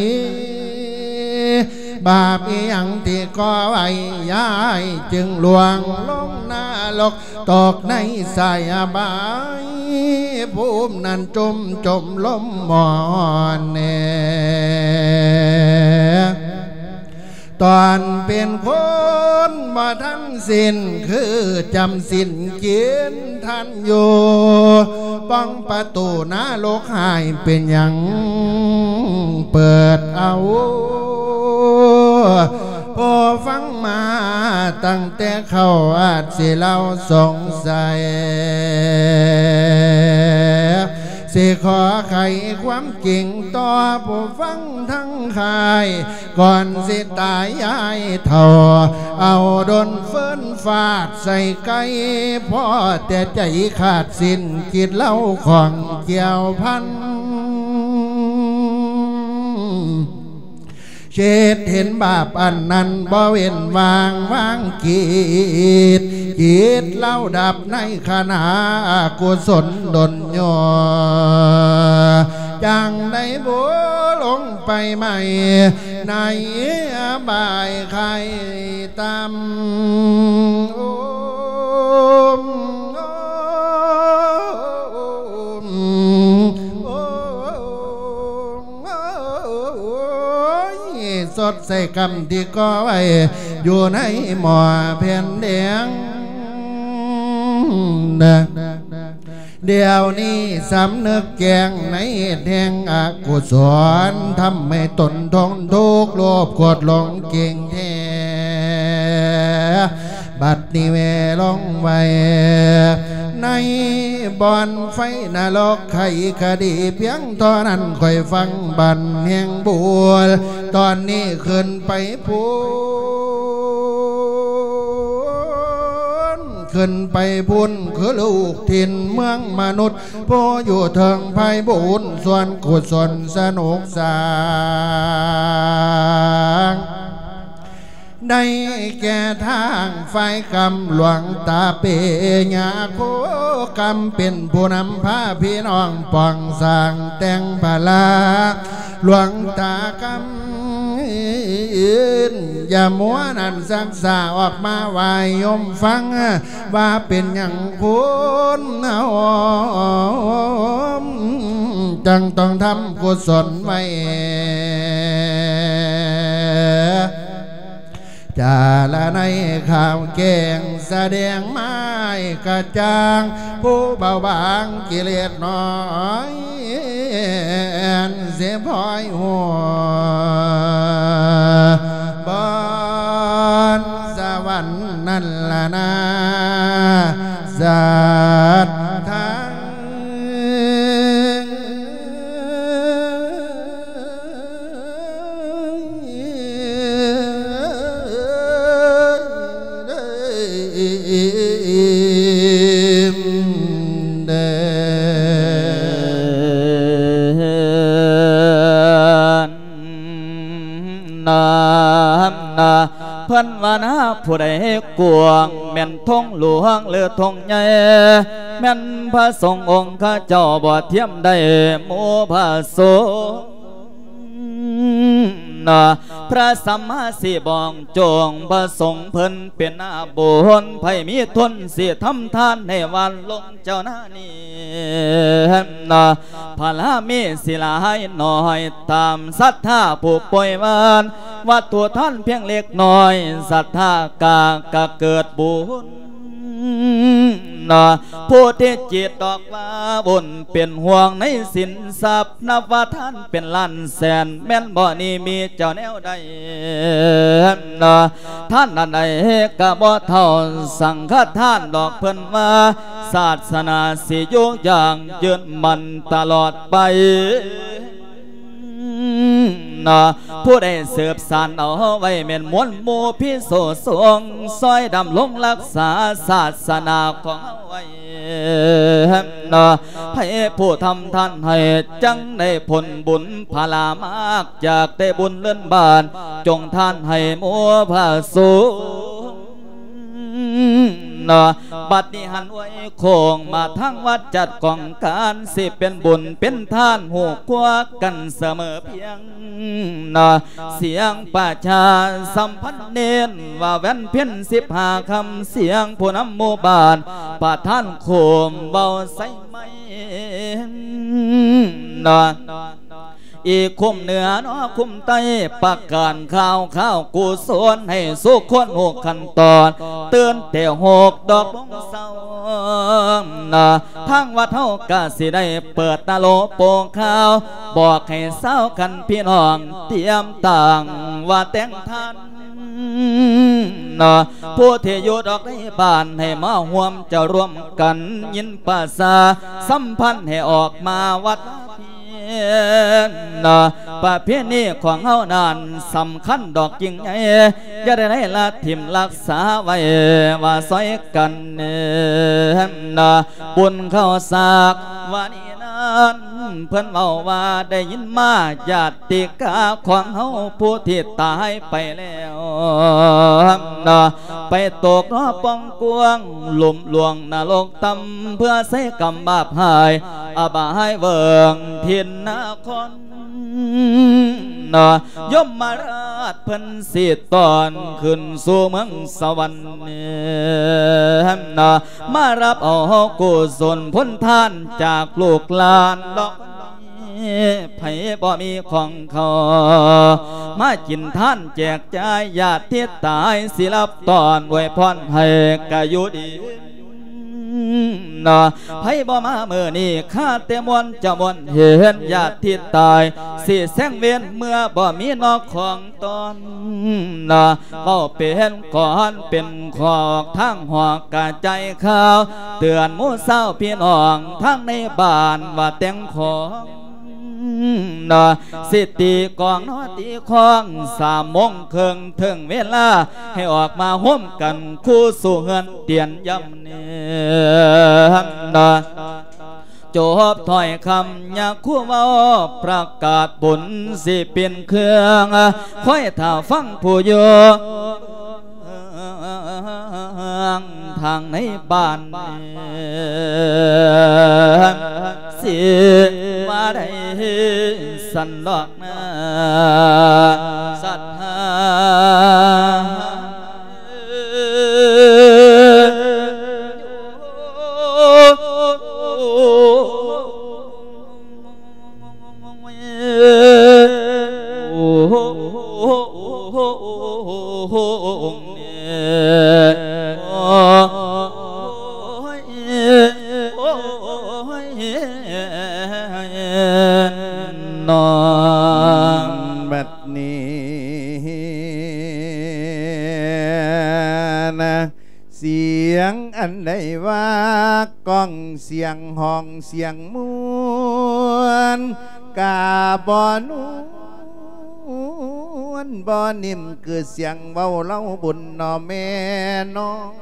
บาปอีหยังที่ก่อไว้ย้ายจึงลวงลงนรกตกในสายอบายภูมินั้นจมลมมอนเนตอนเป็นคนบ่ทันสิ้นคือจำสิ้นเกียนท่านอยู่ป้องประตูนรกหายเป็นอย่างเปิดเอาพอฟังมาตั้งแต่เข้าอาจสิเล่าสงสัยสิขอไขความจริงต่อผู้ฟังทั้งคายก่อนสิตายยายเท่าเอาโดนเฟินฟาดใส่ไก่พ่อแต่ใจขาดสิ้นจิตเล่าของเกี่ยวพันเช็ดเห็นบาปอันนั้นบ่เว้นวางกีดเล่าดับในขณะกุศลดลโยจังได้บัวลงไปใหม่ในบายใครตามสดใส่กรรมที่ก่อไว้อยู่ในหม้อแผ่นแดงเดี๋ยวนี้สำนึกแกงในแห่งอกุศลทำให้ตนทนทุกข์โลภโกรธหลงเก่งแท้บัดนี้เวลงไว้ในบ่อนไฟนรกไขคดีเพียงเท่านั้นค่อยฟังบันแห่งบุญตอนนี้ขึ้นไปพูนคือลูกถิ่นเมืองมนุษย์ผู้อยู่เทิงไพบูลย์ส่วนกุศลสนุกสางได้แก่ทางไฟกรรมหลวงตาเปียโคกรรมเป็นผู้นำพาพี่น้องป่องสร้างแต่งพลาหลวงตากรรมอย่ามัวนั่นสักษาออกมาวายยมฟังว่าเป็นอย่างคุณจังต้องทำกุศลไว้จาละในข่าวแกงแสดงไม้กระจ่างผู้เบาบางกิเลสน้อยเสียพอยหัวบอนสวรรค์นั่นละนาสัตว์ทั้งเพิ่นว่านะผู้ใดกวงแม่นทงหลวงหรือทงใหญ่แม่นพระสงฆ์องค์ข้าเจ้าบ่เทียมได้โมพระสงฆ์พระสัมมาสีบองจงพระสงฆ์เพิ่นเป็นอาบุญไผมีทนสิทำทานในวันลงเจ้าหน้านี้พระลามีศิลาให้หน่อยตามศรัทธาผู้ป่วยวานวัตถุท่านเพียงเล็กน้อยศรัทธากากะเกิดบุญผู้ที่จิตดอกว่าบุญเป็นห่วงในสินทรัพย์นับว่าท่านเป็นล้านแสนแม่นบ่นี้มีเจ้าแนวใดท่านอันใดก็บ่เท่าสังฆทานดอกเพิ่นว่าศาสนาสิอยู่อย่างยืนมันตลอดไปผู้ใดเสืบสานเอาไว้เม่นมวลหมู่พิโสสวงซอยดำลงรักษาศาสนาของเอาไว้ให้ผู้ทำท่านให้จังได้ผลบุญพลามากจากได้บุญเลื่อนบานจงท่านให้มัวพระสูบัดนี้หันไว้โคงมาทั้งวัดจัดกองการสิเป็นบุญเป็นท่านหูกว่ากันเสมอเพียงเสียงประชาสัมพันธ์เน้นว่าแว่นเพี้ยน15คำเสียงผู้นำหมู่บ้านประท่านโคมเบาใส่ไม่อีกคุมเหนือคุมใต้ประการข่าวกุศลให้สุขคนหกขั้นตอนเตือนแต่6 ดอกลงเศร้าทางวัดเฮากะสิได้เปิดตาโลโปงข่าวบอกให้เศร้ากันพี่น้องเตรียมต่างว่าแต่งท่านผู้ที่อยู่ดอกในบ้านให้มาห่วมจะร่วมกันยินภาษาสัมพันธ์ให้ออกมาวัดประเพณีของเฮานั้นสำคัญดอกจริงไงอย่าได้ละทิมรักษาไว้ว่าซอยกันบุญเข้าสากวันนี้นั้นเพิ่นเว้าว่าได้ยินมาญาติกาของเฮาผู้ที่ตายไปแล้วไปตกปองกวงหลุมหลวงนรกตำเพื่อใส่กรรมบาปหายอบายเวิงทินนครยมมาราชเพิ่นสิตอนขึ้นสู่เมืองสวรรค์มารับเอากุศลพ้นท่านจากลูกหลานดอกไผบ่มีของเขามากินท่านแจกจ่ายญาติที่ตายสิรับตอนไว้พรให้กะอยู่ดีไผบ่มาเมื่อนี้ข้าแต่มวลจะมวลเห็นญาติที่ตายสิแสงเวียนเมื่อบ่มีนอกของตนก็เป็นก่อนเป็นขอกทั้งหอกกะใจข้าวเตือนหมู่เศร้าพี่น้องทั้งในบ้านว่าแต่งของสิตีกองตีคอง3 โมงครึ่งถึงเวลาให้ออกมาห่มกันคู่สู่เฮือนเตียนย้ำเนี่ยจบถ้อยคำอยากคู่เว้าประกาศบุญสิเป็นเครื่องค่อยถ้าฟังผู้อยู่ทางในบ้านสิมาได้สันดอกนาศรัทธาบัดนี้นะเสียงอันใดว่ากล้องเสียงห้องเสียงมวนกาบ่นูนบ่นิ่มคือเสียงเว้าเล่าบุญนอแม่น้อง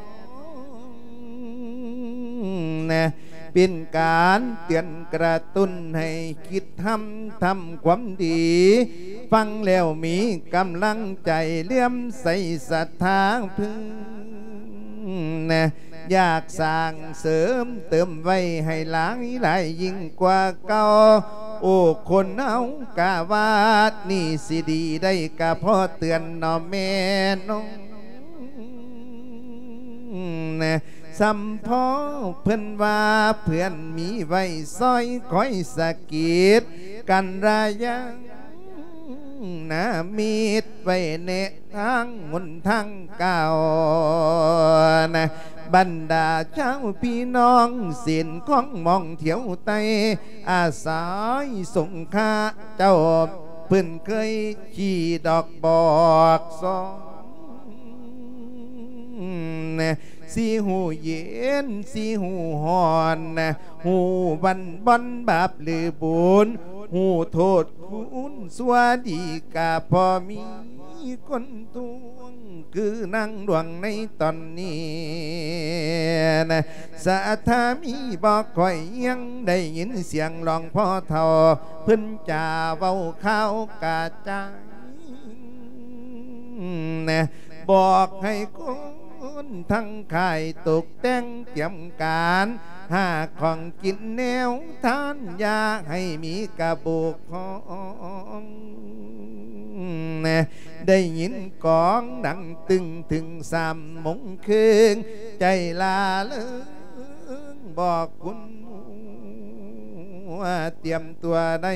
นะเป็นการเตือนกระตุ้นให้คิดทำความดีฟังแล้วมีกำลังใจเลื่อมใสศรัทธาพึ่งนะอยากสร้างเสริมเติมไว้ให้หลายยิ่งกว่าเก่าโอ้คนเอากะวาดนี่สิดีได้กะพ่อเตือนน้อแม่น้องนะสัมพอเพิ่นว่าเพื่อนมีไว้ซอยคอยสะกิดกันระยะนามีดไว้เนทางมนทางเก่านะบรรดาเจ้าพี่น้องสินของมองเที่ยวไตอาศัยสงค่าเจ้าเพิ่นเคยขี่ดอกบอกสองสีหูเย็นสีหูหอนหูบันบอนบาปหรือบุญหูโทษคุณสวัสดีกาพอมีคนทวงคือนั่งดวงในตอนนี้นะสาธามีบอกคอยยังได้ยินเสียงร้องพ่อเท่าเพิ่นจ่าเว้าข้าวกาใจนะบอกให้คนทั้งข่ายตกแต่งเตรียมการหาของกินแนวทานยาให้มีกระบอกของได้ยินกองดังตึงถึง3 โมงครึ่งใจลาเลิงบอกคุณว่าเตรียมตัวได้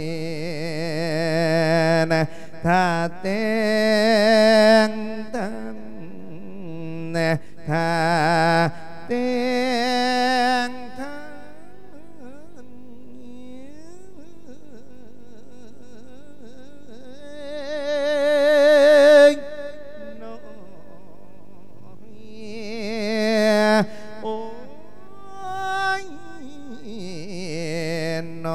นะถ้าแต่งตั้งนะถ้าแต่งทั้งโอ้ยน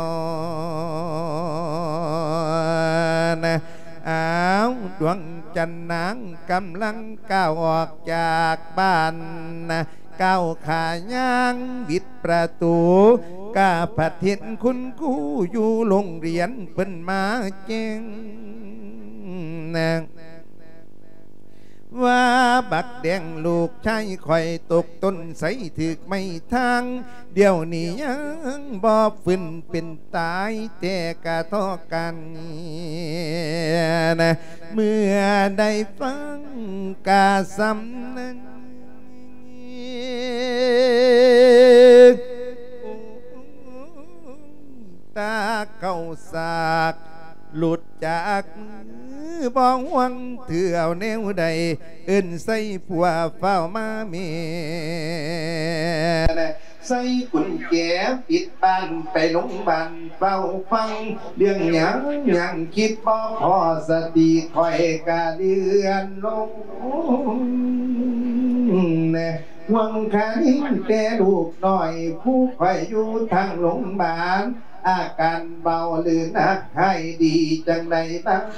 อนอ้าวดวงจันทร์นางกำลังก้าวออกจากบ้านนะก้าวขาย่างบิดประตูกาผัดเห็นคุณกูอยู่โรงเรียนเพิ่นมาเจงนะว่าบักแดงลูกชายคอยตกต้นใสถึกไม่ทางเดี๋ยวนี้ยังบ่ฟื้นเป็นตายแต่กะทอกันนะเมื่อได้ฟังกาสำนั้นตาเก่าสากหลุดจากบ้องวังเถื่อแนวใดเอิ้นใส่ผัวเฝ้ามาเมียใส่กุญแจปิดบ้านไปโรงพยาบาลเฝ้าฟังเรื่องยังคิดบ่พอสติคอยกะเดือนลงหวังคันแต่ลูกน้อยผู้คอยอยู่ทางโรงพยาบาลอาการเบาหรือหนักให้ดีจังใดบ้าง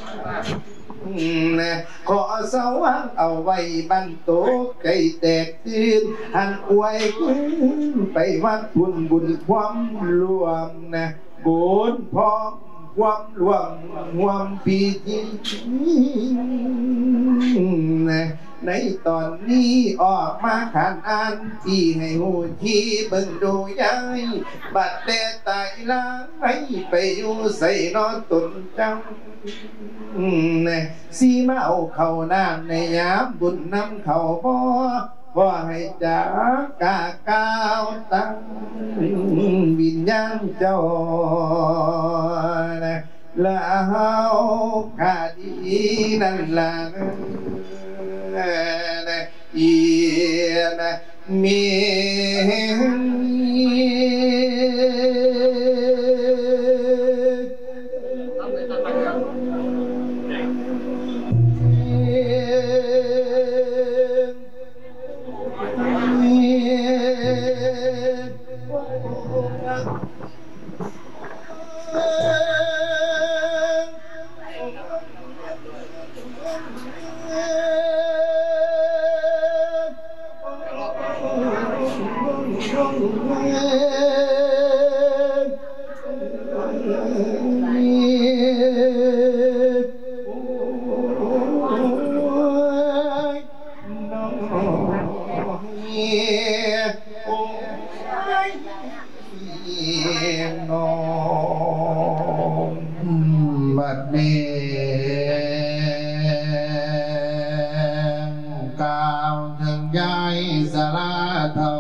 ขอสว่างเอาไว้บันโตไก่แตกตื่นหันอวยขึ้นไปวัดบุญความรวมนะบุญพร้อมความรวมความปีจิในตอนนี้ออกมาขานอ่านปีให้หูที่เบิ่งดูย้ายบัดแต่ตายล้างให้ไปอยู่ใส่นอนตนจังสีมาเอาเข้าน้ำในยามบุญนำเข้าบ่ให้จากกาก้าวตั้งวิญญาณเจ้าละเฮาคาดีนั่นละอีนะมีบัดนี้กล่าวถึงยายสลาเท่า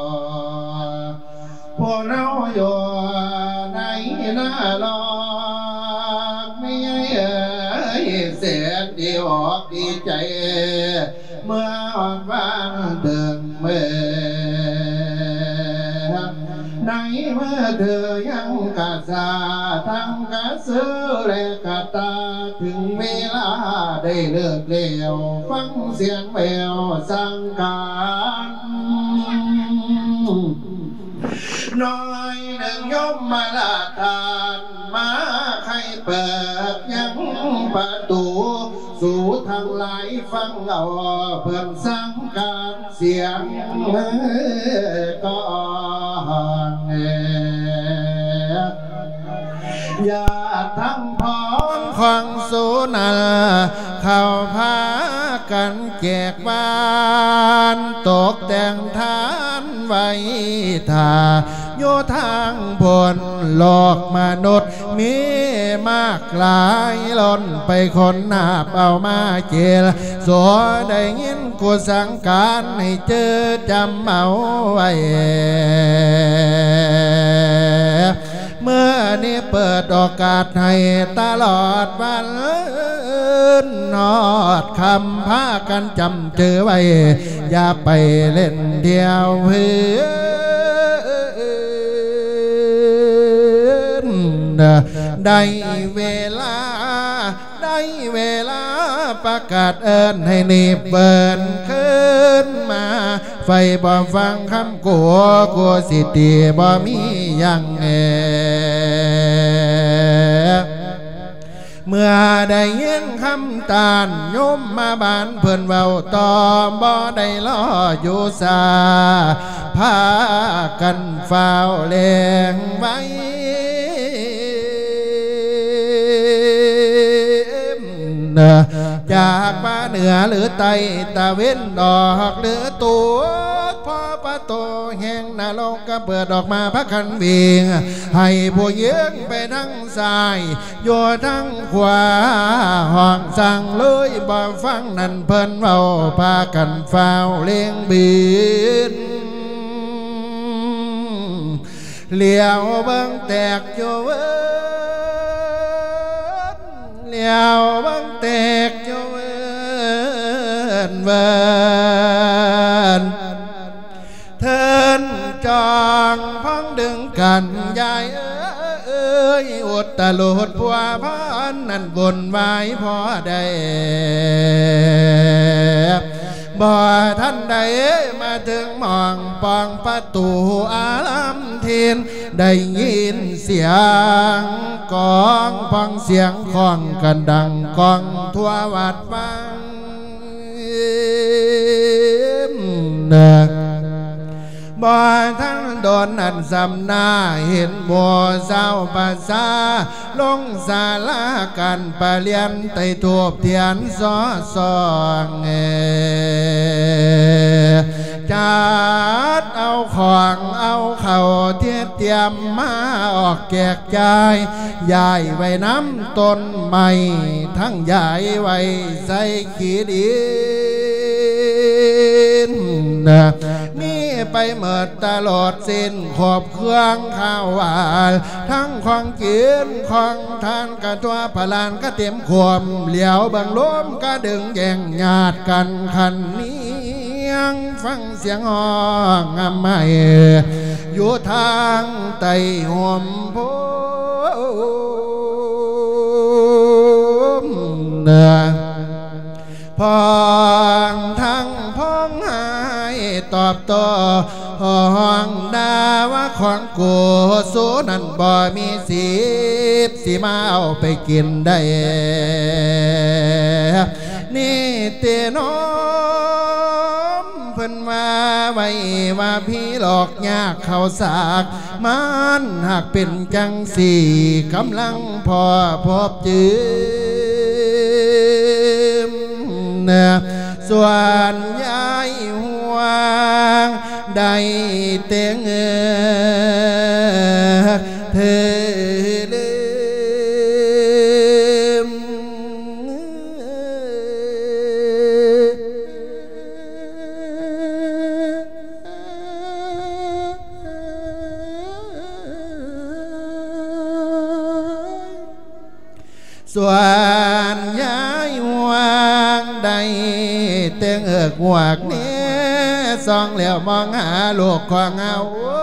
พวกเราอยู่ในนาลอกไม่เสียดีออกดีใจเมื่ออ่อนว่างถึงเมื่อในเมื่อเธอยังกะซาทั้งกะซื้อและกะตาถึงเวลาได้เลิกเลี้ยวฟังเสียงแววสังการน้อยหนึ่งยมมาลาทานมาให้เปิดยังประตูสู่ทางหลายฟังเอาเพื่อนสังการเสียงก่อนอย่าทั้งพร้อมของสุนันเข้าพากันแจกบ้านตกแต่งทานไว้ท่าโยทางบนโลกมนุษย์มีมากหลายล้นไปคนนาบเอามาเจรสวได้ยินกูสั่งการให้เจอจำเอาไว้เมื่อนี้เปิดโอกาสให้ตลอดวันนอดคำพากันจำเจอไว้อย่าไปเล่นเดียวเพื่อนได้เวลาประกาศเอิญให้นีบเบินขึ้นมาไฟบ่ฟังคำกลัวสิตีบ่มียังเมื่อได้ยินคำตานโยมมาบ้านเพิ่นเว้าต่อบ่ได้ล้ออยู่ซาพากันเฝ้าแลงไว้จากบ้านเหนือหรือไตตะเว้นดอกหรือตัวพอประตูแห่งนาลงก็เปิดออกมาพระคันวิ่งให้ผู้เยื้องไปทั้งซ้ายโยทั้งขวาห้องสั่งเลยบ่ฟังนั่นเพิ่นเว้าพากันเฝ้าเลี้ยงบินเลี้ยวเบิ่งแตกโยเลี้ยวบังเตกโยเวนเทินจองพังดึงกันยายเอ้ยอุดตะลุดผัวพันนั่นบนไว้พอได้บ่ท่านใดมาถึงมองปองประตูอาลัมทินได้ยินเสียงกองฟังเสียงของกันดังกองทั่ววัดฟังบ่ท่านโดนอันสำนาเห็นบัวเศร้าภาษาลงศาลากันปะเลียนไต่ทูบเทียนซอซองจัดเอาของเอาเข่าเทียเตรียมมาออกแจกจ่ายยายไว้น้ำต้นใหม่ทั้งยายไว้ใส่ขี้ดินมีไปเมิดตลอดสิ้นขอบเครื่องข้าวหวานทั้งของกินของทานกระตัวพลานก็เต็มขวมเหลียวบังล้มก็ดึงแย่งญาติกันคันนี้ฟังเสียงห้องงามไม่อยู่ทางไต่ห่มโพพองทั้งพ้องหายตอบต่อห้องดาว่าของกูสูนั่นบ่มีสิมาเอาไปกินได้นี่เตน้อมเพิ่นว่าไว้ว่าพี่หลอกยากเข้าสากมันหากเป็นจังสี่กำลังพอพบจืมส่วนยายห่วงได้เตียงเธอลืมส่วนยายห่วงได้เตียงหวกนี้ซองแล้วมองหาลูกของเอา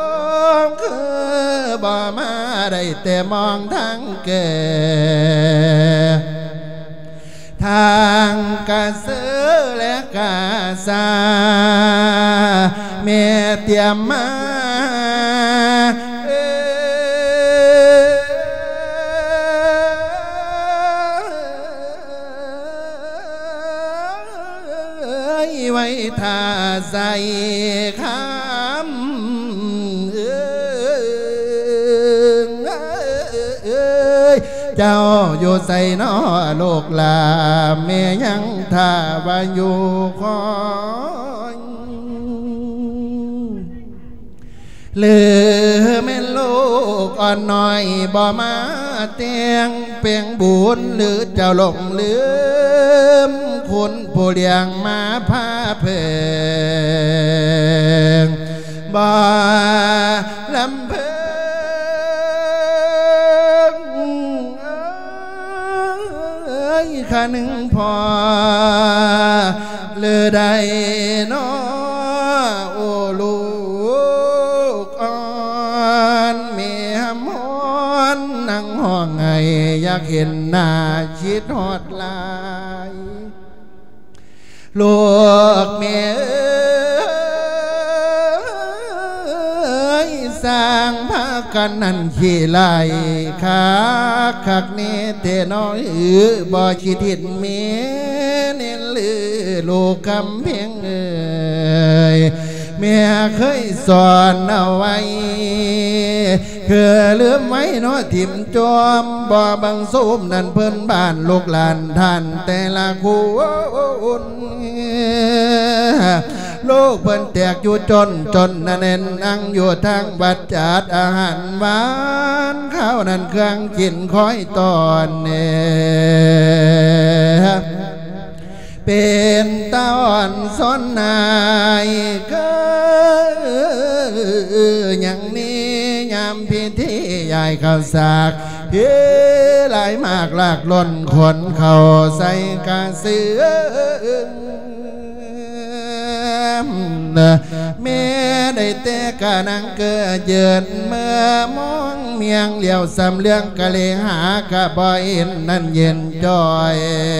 คือบ่มาได้แต่มองทั้งเกิดทางกระสือและกระซาเมียเตรียมมาไว้ท่าใส่คำเจ้าอยู่ใส่นอโลกลาแม่ยังท่าว่าอยู่คอยหรือแม่ลูกอ่อนน้อยบ่มาเตียงเปียงบุญหรือเจ้าหลงลืมคุณผู้เลี้ยงมาพาเพลิงบ่ลำเพลิงข้าหนึ่งพอเลือใดน้อโอลูกอ่อนเมียมอนนั่งห้องไงอยากเห็นหน้าชิดหอดลายลูกเมียสร้างพากันนั่นขี้ไหลคักนี้เทน้อยบ่คิดเห็นเมียเน้นลือลูกคำเพียงเมียเคยสอนเอาไว้คือลืมไว้เนาะทิมจอมบ่บังซุมนั่นเพิ่นบ้านลูกหลานท่านแต่ละคนลูกเพิ่นแตกอยู่จนนั่นเองนั่งอยู่ทางบัดจัดอาหารหวานข้าวนั่นเครื่องกินคอยตอนเป็นตาอ่อนซ้อนนายก็อย่างนี้ยามพิธีใหญ่ข้าวสากเฮ้หลายมากลากล้นขนเขาใส่กระเสือแม่ได้แต่กะนังเกิดเยินเมื่อมองเมียงเหลียวสำเลืองกะเลหากะบ่เห็นนั่นเย็นจอย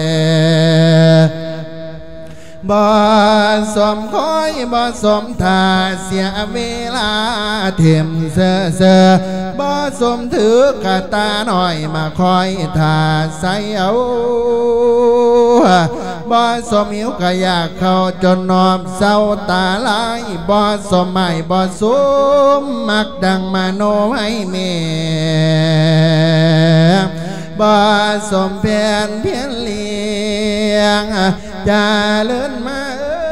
บ่สมคอยบ่สมท่าเสียเวลาเทียมเสือบ่สมถือกะตาหน่อยมาคอยท่าใส่เอาบ่สมหิวกะอยากเข้าจนนอมเศร้าตาลายบ่สมไม่บ่สมมักดังมาโนให้แม่บ่สมเพียนเลี้ยงจะเลื่อนมา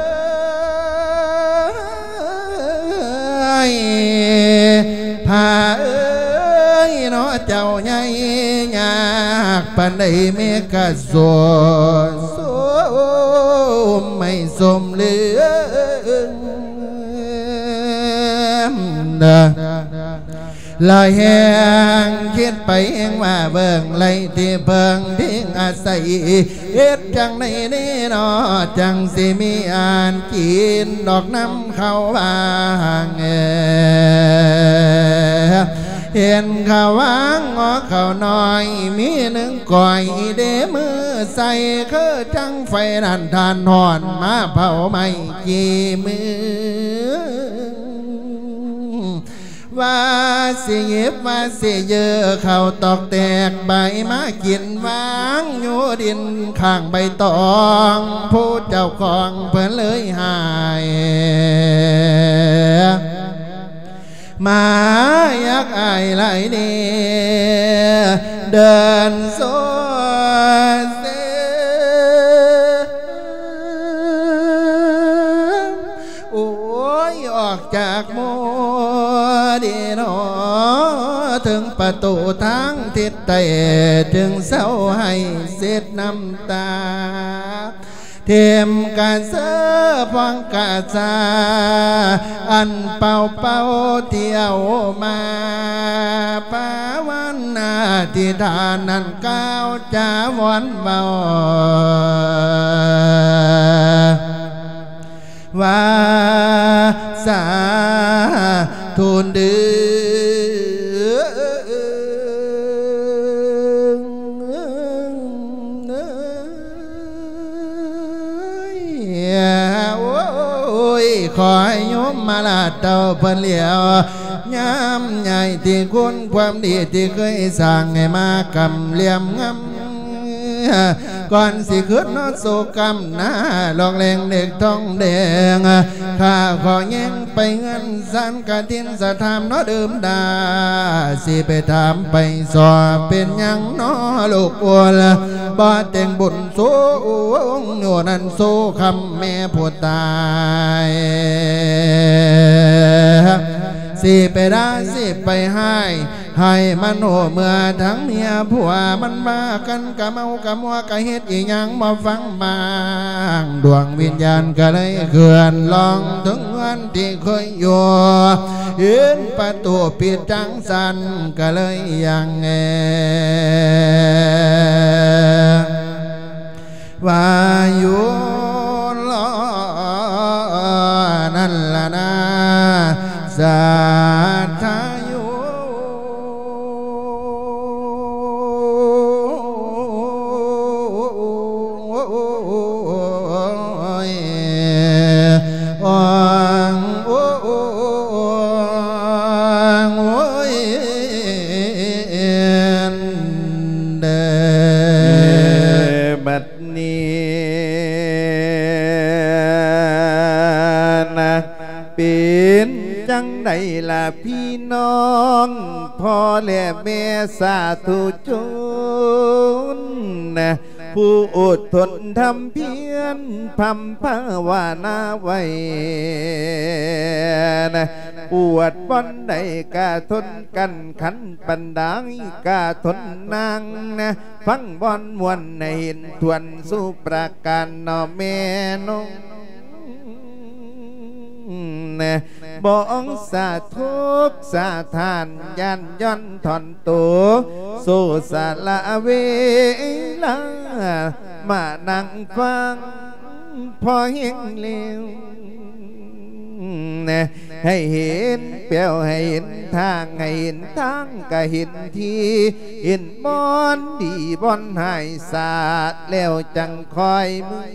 พาเนาะเจ้าใหญ่ยากปานใดเมฆะสมไม่สมเหลืองลายแหงคิดไปเองว่าเบิ่งไหลที่เพิ่งทิ้งอาศัยเฮ็ดจังในนี้นอจังสิมีอ่านกินดอกน้ำเข้าบางเห็นข้าววางงอข้าวน้อยมีหนึ่งก่อยเดมือใส่คือจังไฟนั่นทานหอนมาเผาไม่กี่มือว่าสิเย็บว่าสิเยอะเขาตอกแตกใบมากินวางอยู่ดินข้างใบตองผู้เจ้าของเพิ่นเลยหายมายักอายไหลเนี่ยเดินโซเซโอ้ยออกจากโมดีนอถึงประตูทางทิศใต้ถึงเศร้าให้เสียน้ำตาเทียมกาเสือพองกาซาอันเป่าเที่ยวมาปาวันนาที่ทานนั้นก้าวจะวันเบาว่าสาทูลดื้อคอยโยมมาลาเต่าเพิ่นเหลียวยามใหญ่ที่คุณความดีที่เคยสร้างให้มากำเหลี่ยมงำก่อนสิขึ้นนอโศกรรมนาลองแรงเด็กท้องแดงข้าขอแย่งไปเงินสันกะทินสะทามนอเดิมดาสิไปถามไปสอบเป็นยังนอลูกอัวละบ่แต่งบุญสู้โยนันสู้คำแม่ผู้ตายสิไปได้สิไปให้มันโหเมื่อทั้งเมียผัวมันมากันกะเมากะมัวกะเฮ็ดอีหยังมาฟังบางดวงวิญญาณก็เลยเคลื่อนลองถึงวันที่เคยอยู่เห็นประตูปิดจังสันก็เลยยังว่าอยู่รอนั่นล่ะนะสาธายุบัดนี้นะเป็นจังใดล่ะพี่น้องพ่อและแม่สาธุชนนะผู้อดทนทำเพียรพำภาวนาไว้นะปวดบอนใดกาทนกันขันปันดางกาทนนางนะฟังบอนมวนในเห็นทวนสู่ประการนอแม่น้องนะบ้องสาทุกสาทานยันย่อนถอนตัวสู่สาละเวลามานั่งฟังพอเห็นเร็วนะให้เห็นเปลี่ยวให้เห็นทางให้เห็นทางก็เห็นทีเห็นบอนดีบอนหายสาดแล้วจังคอยมือ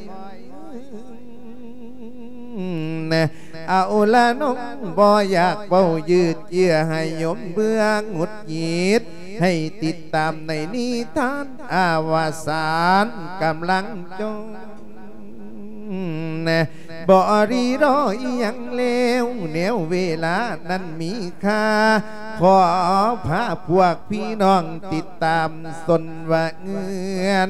นะเอาละน้องบ่อยากเบายืดเยื่อให้ยมเบื่อหงุดหงิดให้ติดตามในนิทานอาวสานกำลังจงนะบ่รีรอยังเลวแนวเวลานั้นมีค่าขอพาพวกพี่น้องติดตามสนว่าเงื่อน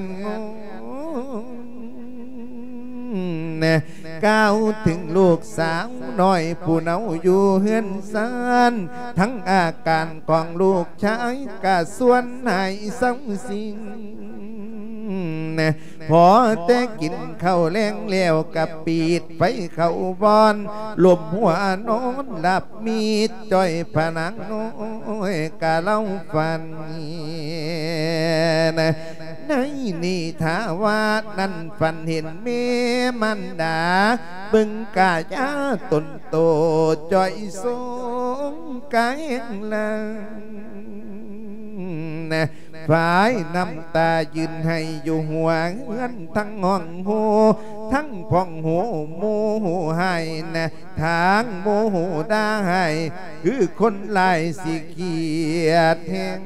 นะก้าวถึงลูกสาวน้อยผู้เนาอยู่เฮือนซานทั้งอาการของลูกชายกะส่วนไหนสังสิ่งนะพอแต่กินข้าวแรงแล้วกับปีดไฟเข้าบอนลมหัวนอนหลับมีดจ้อยผนังน้อยกะเล่าฟันนะในนิทาวาสนั้นฝันเห็นแม่มันดาบึงกาญาตนโตจ้อยสงกายลังนะฝ่ายน้ำตายืนให้อยู่หัวเงินทั้งห้องโหทั้งพองโหโมโหให้นะทางโมโหได้คือคนลายสิเกียดแห่ง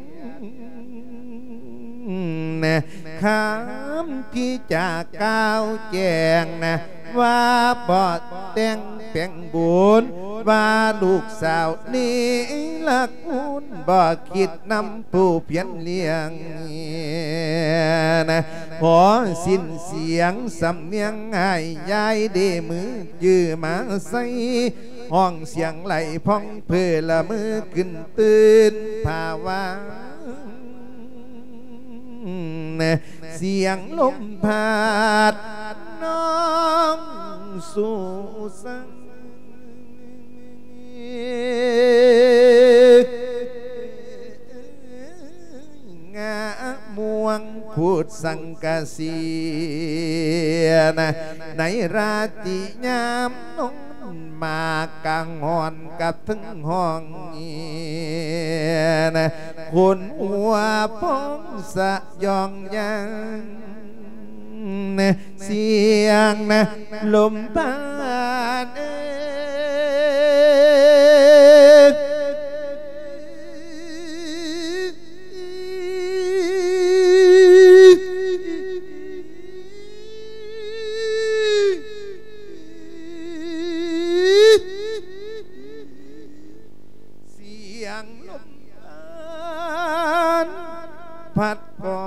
นะคำที่จะก้าวแจงนะว่าบ่แต่งเพียงบุญว่าลูกสาวนี้ละคุณบ่คิดนำผู้เพียรเลี้ยงนะขอสิ้นเสียงสำเนียงให้ยายเดมือยื้อมาใส่ห้องเสียงไหลพองเพื่อละมือขึ้นตื่นภาวะเสียงลมพัดน้องสู่สังงาม่วงขุดสังกะสีนะในราตรียามน้องมากางหอนกับถึงห้องนะคนหัวพ้องสะยองยังนะเสียงนะลมพาน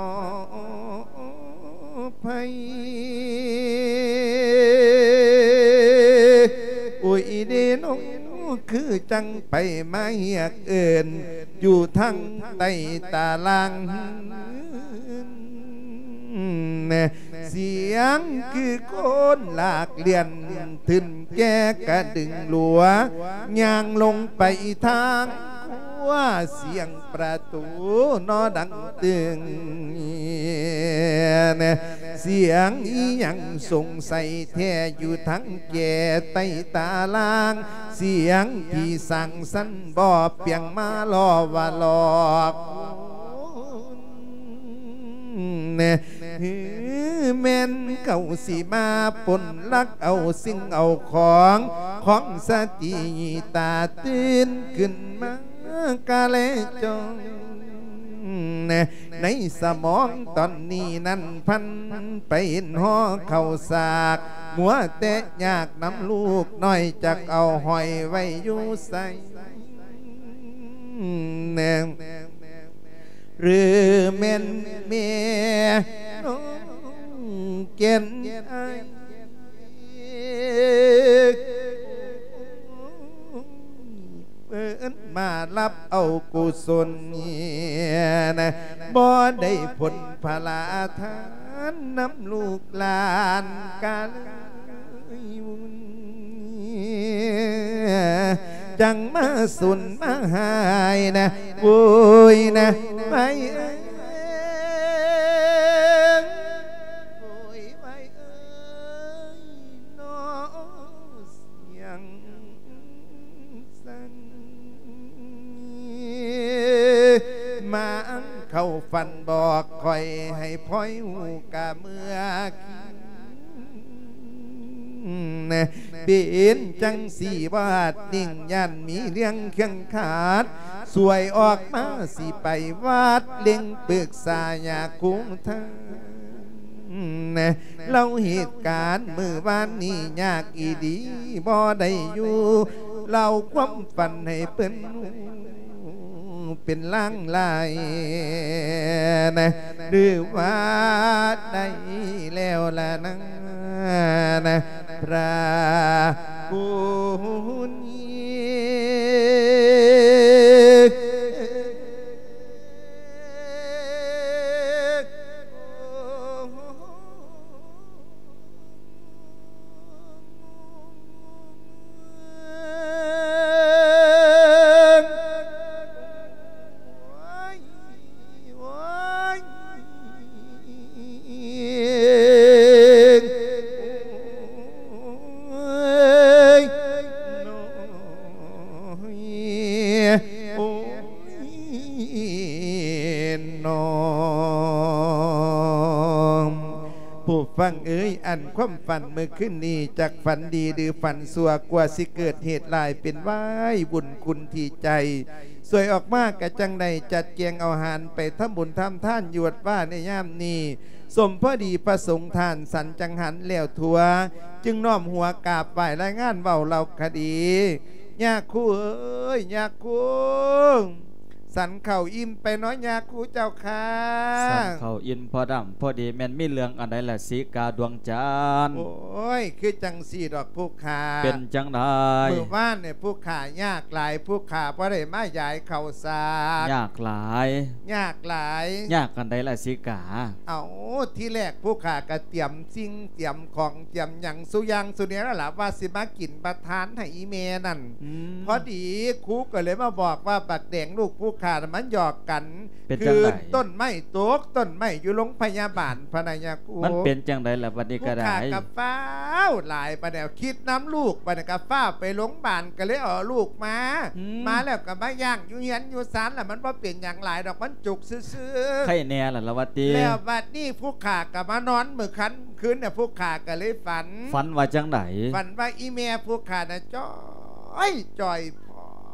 ภัยอุ้ยเดนงคือจังไปมาเฮียกเอินอยู่ทั้งใต้ตาลังเสียงคือคนหลากเลียนถึนแก่กระดึงหลัวย่างลงไปทางว่าเสียงประตูนอดังตึงเสียงอีหยังสงสัยแท้อยู่ทั้งแก่ใต้ตาลางเสียงที่สั่งสันบ่เปียงมาล่อว่าหลอกแม่นเก่าสีมาปนลักเอาสิ่งเอาของสติตาตื่นขึ้นมากะเลจงในสมองตอนนี้นั้นพันไปเห็นห่อเข้าสากมัวแต่ยากน้ำลูกน้อยจักเอาหอยไว้อยู่ใส่หรือแม่นเมียน้องเกียนเอิ้นมารับเอากุศลนะบ่ได้ผลพลาทานน้ำลูกหลานกาจังมาสุนมาหายนะโว้ยนะไม่โว้ยไม่น้อเสียงสั่นมาเข้าฟันบอกคอยให้พ้อยหูกะเมื่อเป็นจังสีบาดนิ่งยันมีเรื่องเคียงขาดสวยออกมาสิไปวาดเล็งปรึกษาอยากคุ้งทางเราเหตุการณ์มือวานนี้ยากอีดีบ่ได้อยู่เราความฝันให้เป็นล่างลายนะหรือว่าได้แล้วล่ะนะพระคุณฟังอันความฝันเมื่อขึ้นนี้จากฝันดีหรือฝันสัวกว่าสิเกิดเหตุลายเป็นว้ายบุญคุณที่ใจสวยออกมากกะจังใดจัดเกียงเอาหารไปทำบุญทำท่านยวดว่าในย่ามนี้สมพอดีประสงค์ทานสันจังหันแล้วทัวจึงน้อมหัวกราบไหว้รายงานเบาเราคดียาคู่ยาคู่สันเข่าอิ่มไปน้อยยาคูเจ้าค่ะสันเข่าอินพอดำพอดีแม่นมีเรื่องอันใดละสีกาดวงจันทร์โอ้ยคือจังสีดอกผู้ขาเป็นจังไดเมื่อว่านเนี่ยผู้ขายากหลายผู้ขาเพราะได้มาใหญ่เข่าสากยากหลายยากหลายยากอันใดละสีกาเอาที่แรกผู้ขากระเตรียมสิ่งเตรียมของเตรียมอย่างสุยังสุเนียแล้วล่ะว่าสิมากินประทานให้อีเมนั่นพอดีครูก็เลยมาบอกว่าบักแดงลูกผู้ขามันหยอกกันคือต้นไม้ตกต้นไม้อยู่โรงพยาบาลพนายากูมันเป็นจังไดล่ะบัดนี้ก็ได้ผู้ขากับฟ้าหลายประเดี๋ยวคิดน้ำลูกประเดี๋ยวกับฟ้าไปโรงพยาบาลก็เลยเอาลูกมาแล้วกับมาย่างอยู่เฮียนอยู่ศาลแหละมันว่าเปลี่ยนอย่างหลายดอกมันจุกซื่อใครแน่ล่ะละวัดตีแล้วบัดนี้ผู้ขากับมานอนมือคันคืนเนี่ยผู้ขาก็เลยฝันว่าจังไดฝันว่าอีเมียผู้ขาน่ะจ้อย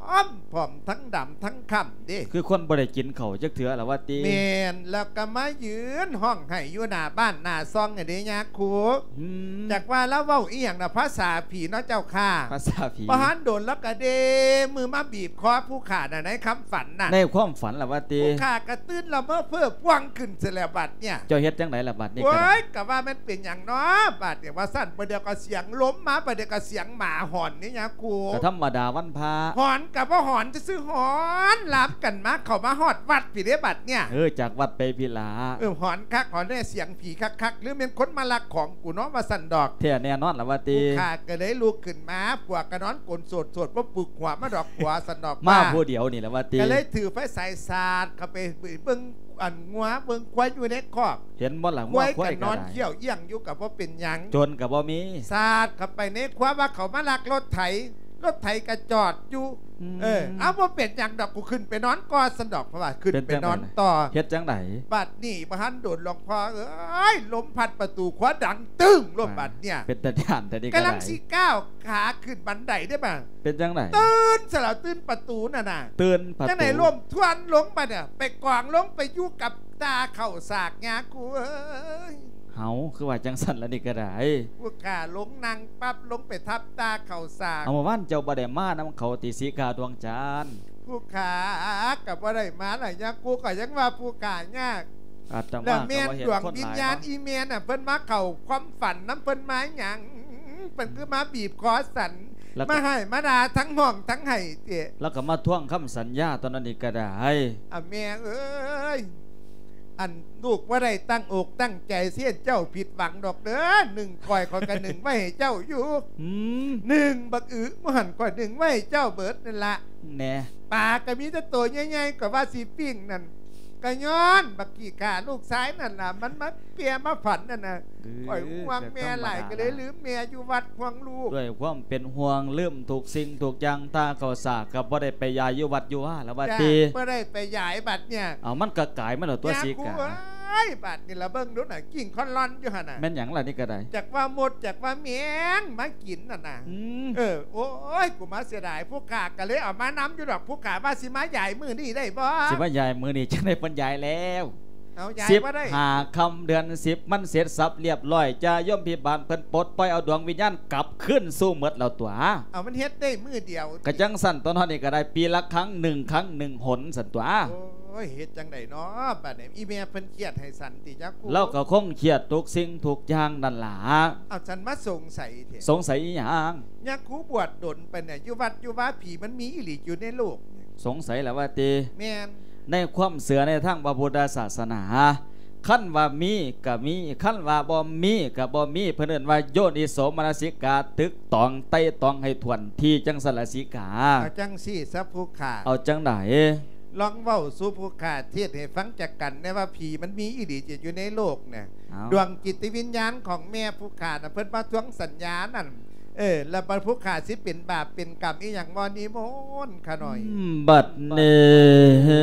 ผอมทั้งดำทั้งค่ำดิคือคนบ่ได้กินเขาจักเถื่อละว่าติแม่นแล้วก็มายืนห้องให้อยู่หน้าบ้านหน้าซองไงเด้ยาคูจากว่าแล้วเว้าอีหยังน่ะภาษาผีเนาะเจ้าค่ะภาษาผีบ่หันโดนแล้วก็เดมือมาบีบคอผู้ขาน่ะในคำฝันน่ะในความฝันละว่าติผู้ขากระตื้นละเมอเพิ่มพวงขึ้นเสียแล้วบัดเนี่ยเจ้าเฮ็ดจังไดล่ะบัดนี้โอ้ยก็ว่ามันเป็นหยังเนาะบัดเนี่ยว่าสั่นประเดี๋ยวก็เสียงล้มมาประเดี๋ยวก็เสียงหมาหอนนี่ยาคูก็ธรรมดาวันพระหอนกับว่าหอนจะซื้อหอนรับกันมาเข้ามาฮอดวัดผีได้บัดเนี่ยจากวัดไปพิลาหอนคักหอนได้เสียงผีคักหรือเป็นคนมาลักของกูเนาะมาสั่นดอกเท่แน่นอนละว่าติข้าก็เลยลุกขึ้นมาปวกกระนอนกลนสดว่าปึกหัวมาดอกหัวสั่นดอกมาผู้เดียวนี่ละว่าติก็เลยถือไฟสายสาดเข้าไปเบิ่งอันงัวเบิ่งควายอยู่ในคอกเห็นบ่ล่ะงัวควายนอนเขี้ยวเอี้ยงอยู่กับว่าเป็นหยังจนกับบ่มีสาดเข้าไปในคว้าว่าเขามาลักรถไถกระจอดอยู่เอาว่าเป็นอย่างดอกกูขึ้นไปนอนก่อนสนดอกเพราะว่าขึ้นไปนอนต่อเฮ็ดจังไหนบัดนี่พระหันโดดหลวงพ่อลมพัดประตูขวาดังตึ้งลมบัดเนี่ยเป็นตะย่านแต่นี่กำลังสี่ก้าวขาขึ้นบันไดได้ป่ะเป็นจังไหนตื่นสลาวตื่นประตูน่ะตื่นประตูจังไหนลมทวนลงไปเนี่ยไปกวางลงไปอยู่กับตาเข่าสากงากูเฮาคือว่าจังสั่นแล้วนี่ก็ได้ผู้ขาลงนั่งปั๊บลงไปทับตาเข่าสากเอามาบ้านเจ้าบ่ได้มานํเขาตีสีกาดวงจันทร์ผู้ขากับบ่ได้มาหลายอย่างกูก็ยังว่าผู้ขายากแล้วเมียนดวงวิญญาณอีเมียนน่ะเพิ่นมาเข้าความฝันน้ำเพิ่นมาหยังเพิ่นคือมาบีบคอสันมาให้มาด่าทั้งห้องทั้งให้เตะแล้วก็มาทวงคำสัญญาตอนนั้นนี่ก็ได้แม่เอ้ยอันลูกว่าได้ตั้งอกตั้งใจเสียเจ้าผิดหวังดอกเด้อหนึ่งคอยกันหนึ่งไม่ให้เจ้าอยู่หนึ่งบักมหันคอยหนึ่งไม่ให้เจ้าเบิดนั่นละแน่ปากก็มีแต่ตัวใหญ่ๆกับว่าสีปิ้งนั่นกระย้อนบักกี่ขาลูกซ้ายนั่นล่ะมันมาเปียมาผันนั่นน่ะคอยห่วงแม่ไหลก็เลยลืมแม่อยู่วัดห่วงลูกด้วยความเป็นห่วงลืมถูกสิ่งถูกอย่างตาเขาสากกับบ่ได้ไปยายอยู่วัดอยู่ว่าแล้วว่าตีบ่ได้ไปยายบัดเนี่ยเอามันกระกายมันเอาตัวสีกาบัดนี่ละเบิ้งดูหน่อยกิ่งคอนลอนอยู่หั่นน่ะแม่นหยังล่ะนี่ก็ได้จากว่าหมดจากว่าแมงมากินน่ะนะโอ้ยกูมาเสียดายผู้ขาก็เลยเอามาน้ำอยู่ดอกผู้ขาว่าสิมาใหญ่มือนี่ได้บ่สิมาใหญ่มือนี่จังได้เพิ่นใหญ่แล้วเอาใหญ่บ่ได้ 15ค่ำเดือน10มันเสร็จสับเรียบร้อยจะย่อมพิบาลเพิ่นปลดปล่อยเอาดวงวิญญาณกลับขึ้นสู่หมดแล้วตัวเอามันเฮ็ดได้มือเดียวก็จังสั่นตอนนี้ก็ได้ปีละครั้ง1ครั้ง1หนสั่นตัวโอ้ยเฮ็ดจังได๋เนาะบัดนี้อีแม่เพิ่นเครียดให้สันติจักกูเราก็คงเครียดทุกสิ่งทุกอย่างนั่นล่ะเอาฉันมาสงสัยเถอะสงสัยอีหยังยักษ์ครูบวชดลไปเนี่ยอยู่วัดอยู่ว่าผีมันมีอีหลีอยู่ในโลกสงสัยแล้วว่าติแม่นในความเสื่อในทางพระพุทธศาสนาขั้นว่ามีก็มีขั้นว่าบ่มีก็บ่มีเพิ่นเอิ้นว่าโยนิโสมนสิกาตึกตองไต้ตองให้ทวนที่จังสละสิกาเอาจังซี่ซะผู้ขาเอาจังได๋ลองเว้าสู่ผู้ขาเทศให้ฟังจักกันได้ว่าผีมันมีอีหลีอยู่ในโลกเนี่ยดวงจิตวิญญาณของแม่ผู้ขาน่ะเพิ่นมาทวงสัญญานั่นแล้วบรรพุขาสิเป็นบาปเป็นกรรมอีหยังบ่นิมนต์ขาหน่อยบัดนี้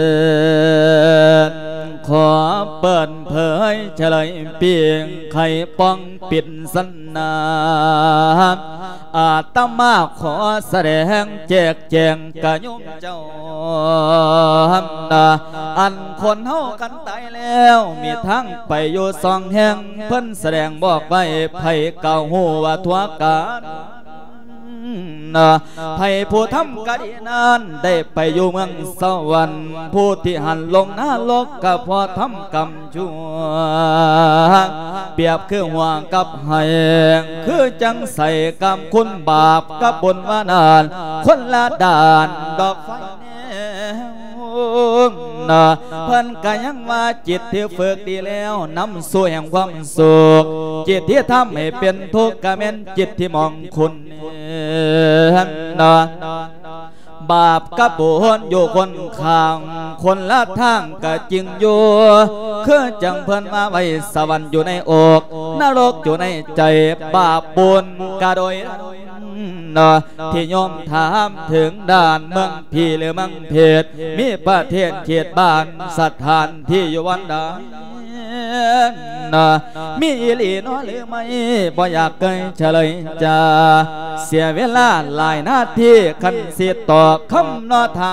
ขอเปิดเผยเฉลยเปียงไข่ป้องปิดสันนาอาตมาขอแสดงแจกแจงกะยุมเจ้าอันคนเฮากันตายแล้วมีทั้งไปอยู่สองแห่งเพิ่นแสดงบอกไว้ไผเก่าฮู้ว่าทั่วกันไผผู้ทำกะดีนั้นได้ไปอยู่เมืองสวรรค์ผู้ที่หันลงนรกก็เพราะทำกรรมชั่วเปรียบคือห่วงกับไหคือจังใส่กรรมคุณบาปกับบุญวานานคนละด่านดอกไฟเพิ่นก็ยังว่าจิตที่ฝึกดีแล้วนำสู่แห่งความสุขจิตที่ทำให้เป็นทุกข์ก็แม่นจิตที่มองคุณบาปกับบุญอยู่คนข้างคนละทางก็จริงอยู่คือจังเพิ่นมาไว้สวรรค์อยู่ในอกนรกอยู่ในใจบาปบุญก็โดยที่โยมถามถึงด่านเมืองพี่หรือเมืองเพชรมีประเทศเขตบ้านสถานที่อยู่วันใดมีอีหลีน้อหรือไม่บ่อยากเกยเฉลยจะเสียเวลาหลายนาทีคันสิตอบคำนอทาง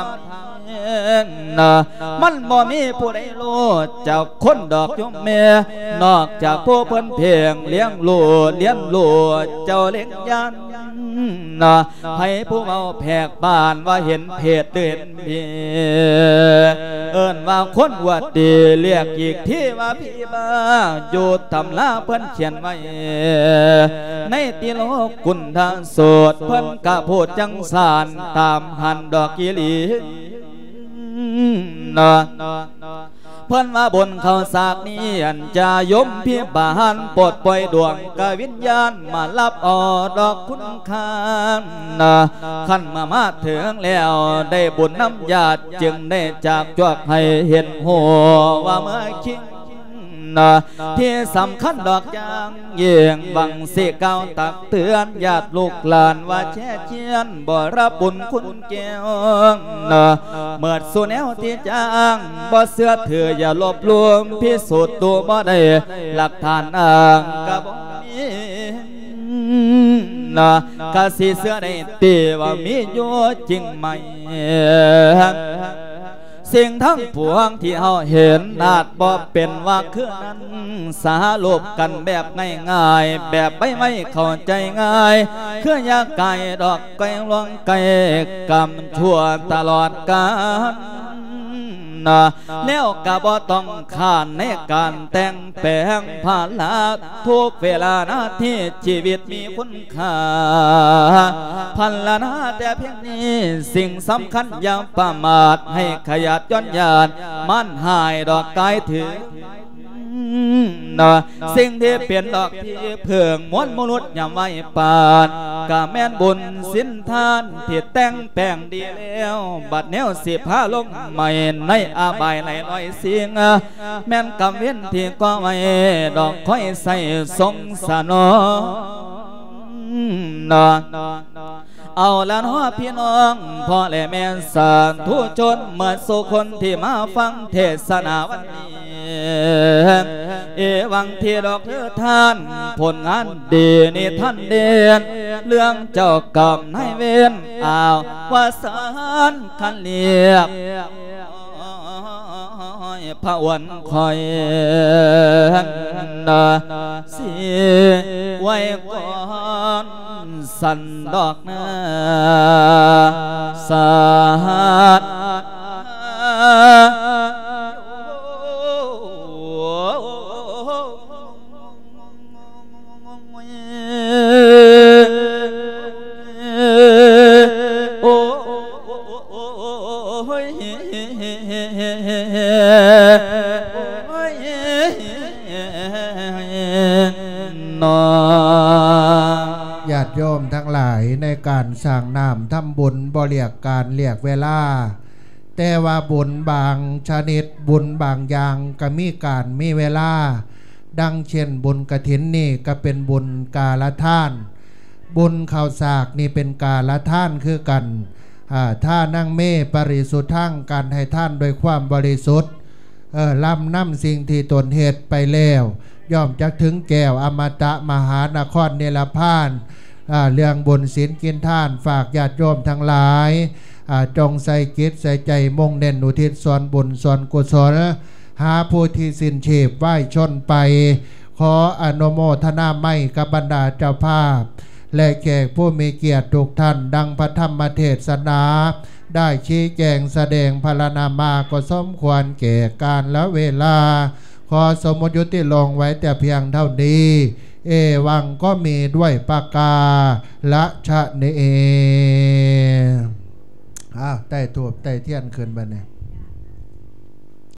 มันบ่มีผู้ใดรู้เจ้าคนดอกยมเมียนอกจากผู้เพิ่นเพียงเลี้ยงลูกเลี้ยงลูกเจ้าเลี้ยงยันให้ผู้เมาแผกบ้านว่าเห็นเพศเดินเพียเอิ้นว่าคนวัดดีเรียกอีกที่ว่าพี่บ้าอยู่ตำลาเพิ่นเขียนไว้ในติโลกุณฑโสดเพิ่นกะพูดจังสารตามหันดอกกิลีเพิ่นว่าบนเขาสากนี้อันจะยมพิบาลปลดปล่อยดวงกวิญญาณมารับออดอกคุณค่าขั้นมาถึงแล้วได้บุญน้ำญาติจึงได้จากจวกให้เห็นหัวว่าเมื่อคิงที่สำคัญดอกจางเยี่ยงบังเสกเก่าตักเตือนญาติลูกหลานว่าแช่เชียนบ่รับบุญคุณแก้วเมื่อสู่แนวที่จางบ่เสื้อถืออย่าลบลวงพิสูจน์ตัวบ่ได้หลักฐานอ้างกะบ่มีกะสิเสื้อได้ตีว่ามีอยู่จริงไหมสิ่งทั้งปวงที่เฮาเห็นอาจบ่เป็นว่าคือนั้นสารุปกันแบบง่ายๆแบบไม่เข้าใจง่ายคือยาไก่ดอกไก่ลวงไก่กำชั่วตลอดกาลแล้วก็บ่ต้องข้านในการแต่งแปลงผ่านละทุกเวลานาทีชีวิตมีคุณค่าพันละนาแต่เพียงนี้สิ่งสำคัญอย่าประมาทให้ขยันย้อนยานมันหายดอกกายถือสิ่งที่เปลี่ยนดอกที่เพิ่งมวลมนุษย์อย่าไว้ปานกะแม่นบุญสินทานที่แต่งแปลงดีแล้วบัดแนวสิพาลงใหม่ในอาบายไหลลอยเสียงแม่นกำเว้นที่ก็ไว้ดอกค่อยใส่สงสารเอาละน้อพี่น้องพ่อและแม่สาธุชนเมื่อสุคนที่มาฟังเทศนาวันนี้เอวังที่ดอกเธอท่านผลงานดีนี่ท่านเด่นเรื่องเจ้ากรรมนายเวรว่าสารคันเรียกพระวันคอยสิไว้ก่อนสันดอกนาสาดญาติโยมทั้งหลายในการสร้างน้ำทำบุญบ่เรียกการเรียกเวลาแต่ว่าบุญบางชนิดบุญบางอย่างก็มีการมีเวลาดังเช่นบุญกฐินนี่ก็เป็นบุญกาลท่านบุญข้าวสากนี่เป็นกาลท่านคือกันถ้านั่งเมปริสุทธิ์ทั้งการให้ท่านโดยความบริสุทธิ์ล้ำน้ำสิ่งที่ตนเหตุไปแล้วย่อมจะถึงแก้วอมตะมหานครเนรพานเรื่องบุญศีลกินท่านฝากญาติโยมทั้งหลายจงใส่จิตใส่ใจมุ่งเน้นอุทิศส่วนบุญส่วนกุศลหาผู้ที่สิ้นชีพไหว้ชนไปขออนุโมทนาไม่กับบรรดาเจ้าภาพและแขกผู้มีเกียรติทุกท่านดังพระธรรมเทศนาได้ชี้แจงแสดงพรรณนามาก็สมควรแก่การและเวลาขอสมยุติลงไว้แต่เพียงเท่านี้เอวังก็มีด้วยปากาละชะเนใต้ถูกใต้เทียนขึ้นไปเนี่ย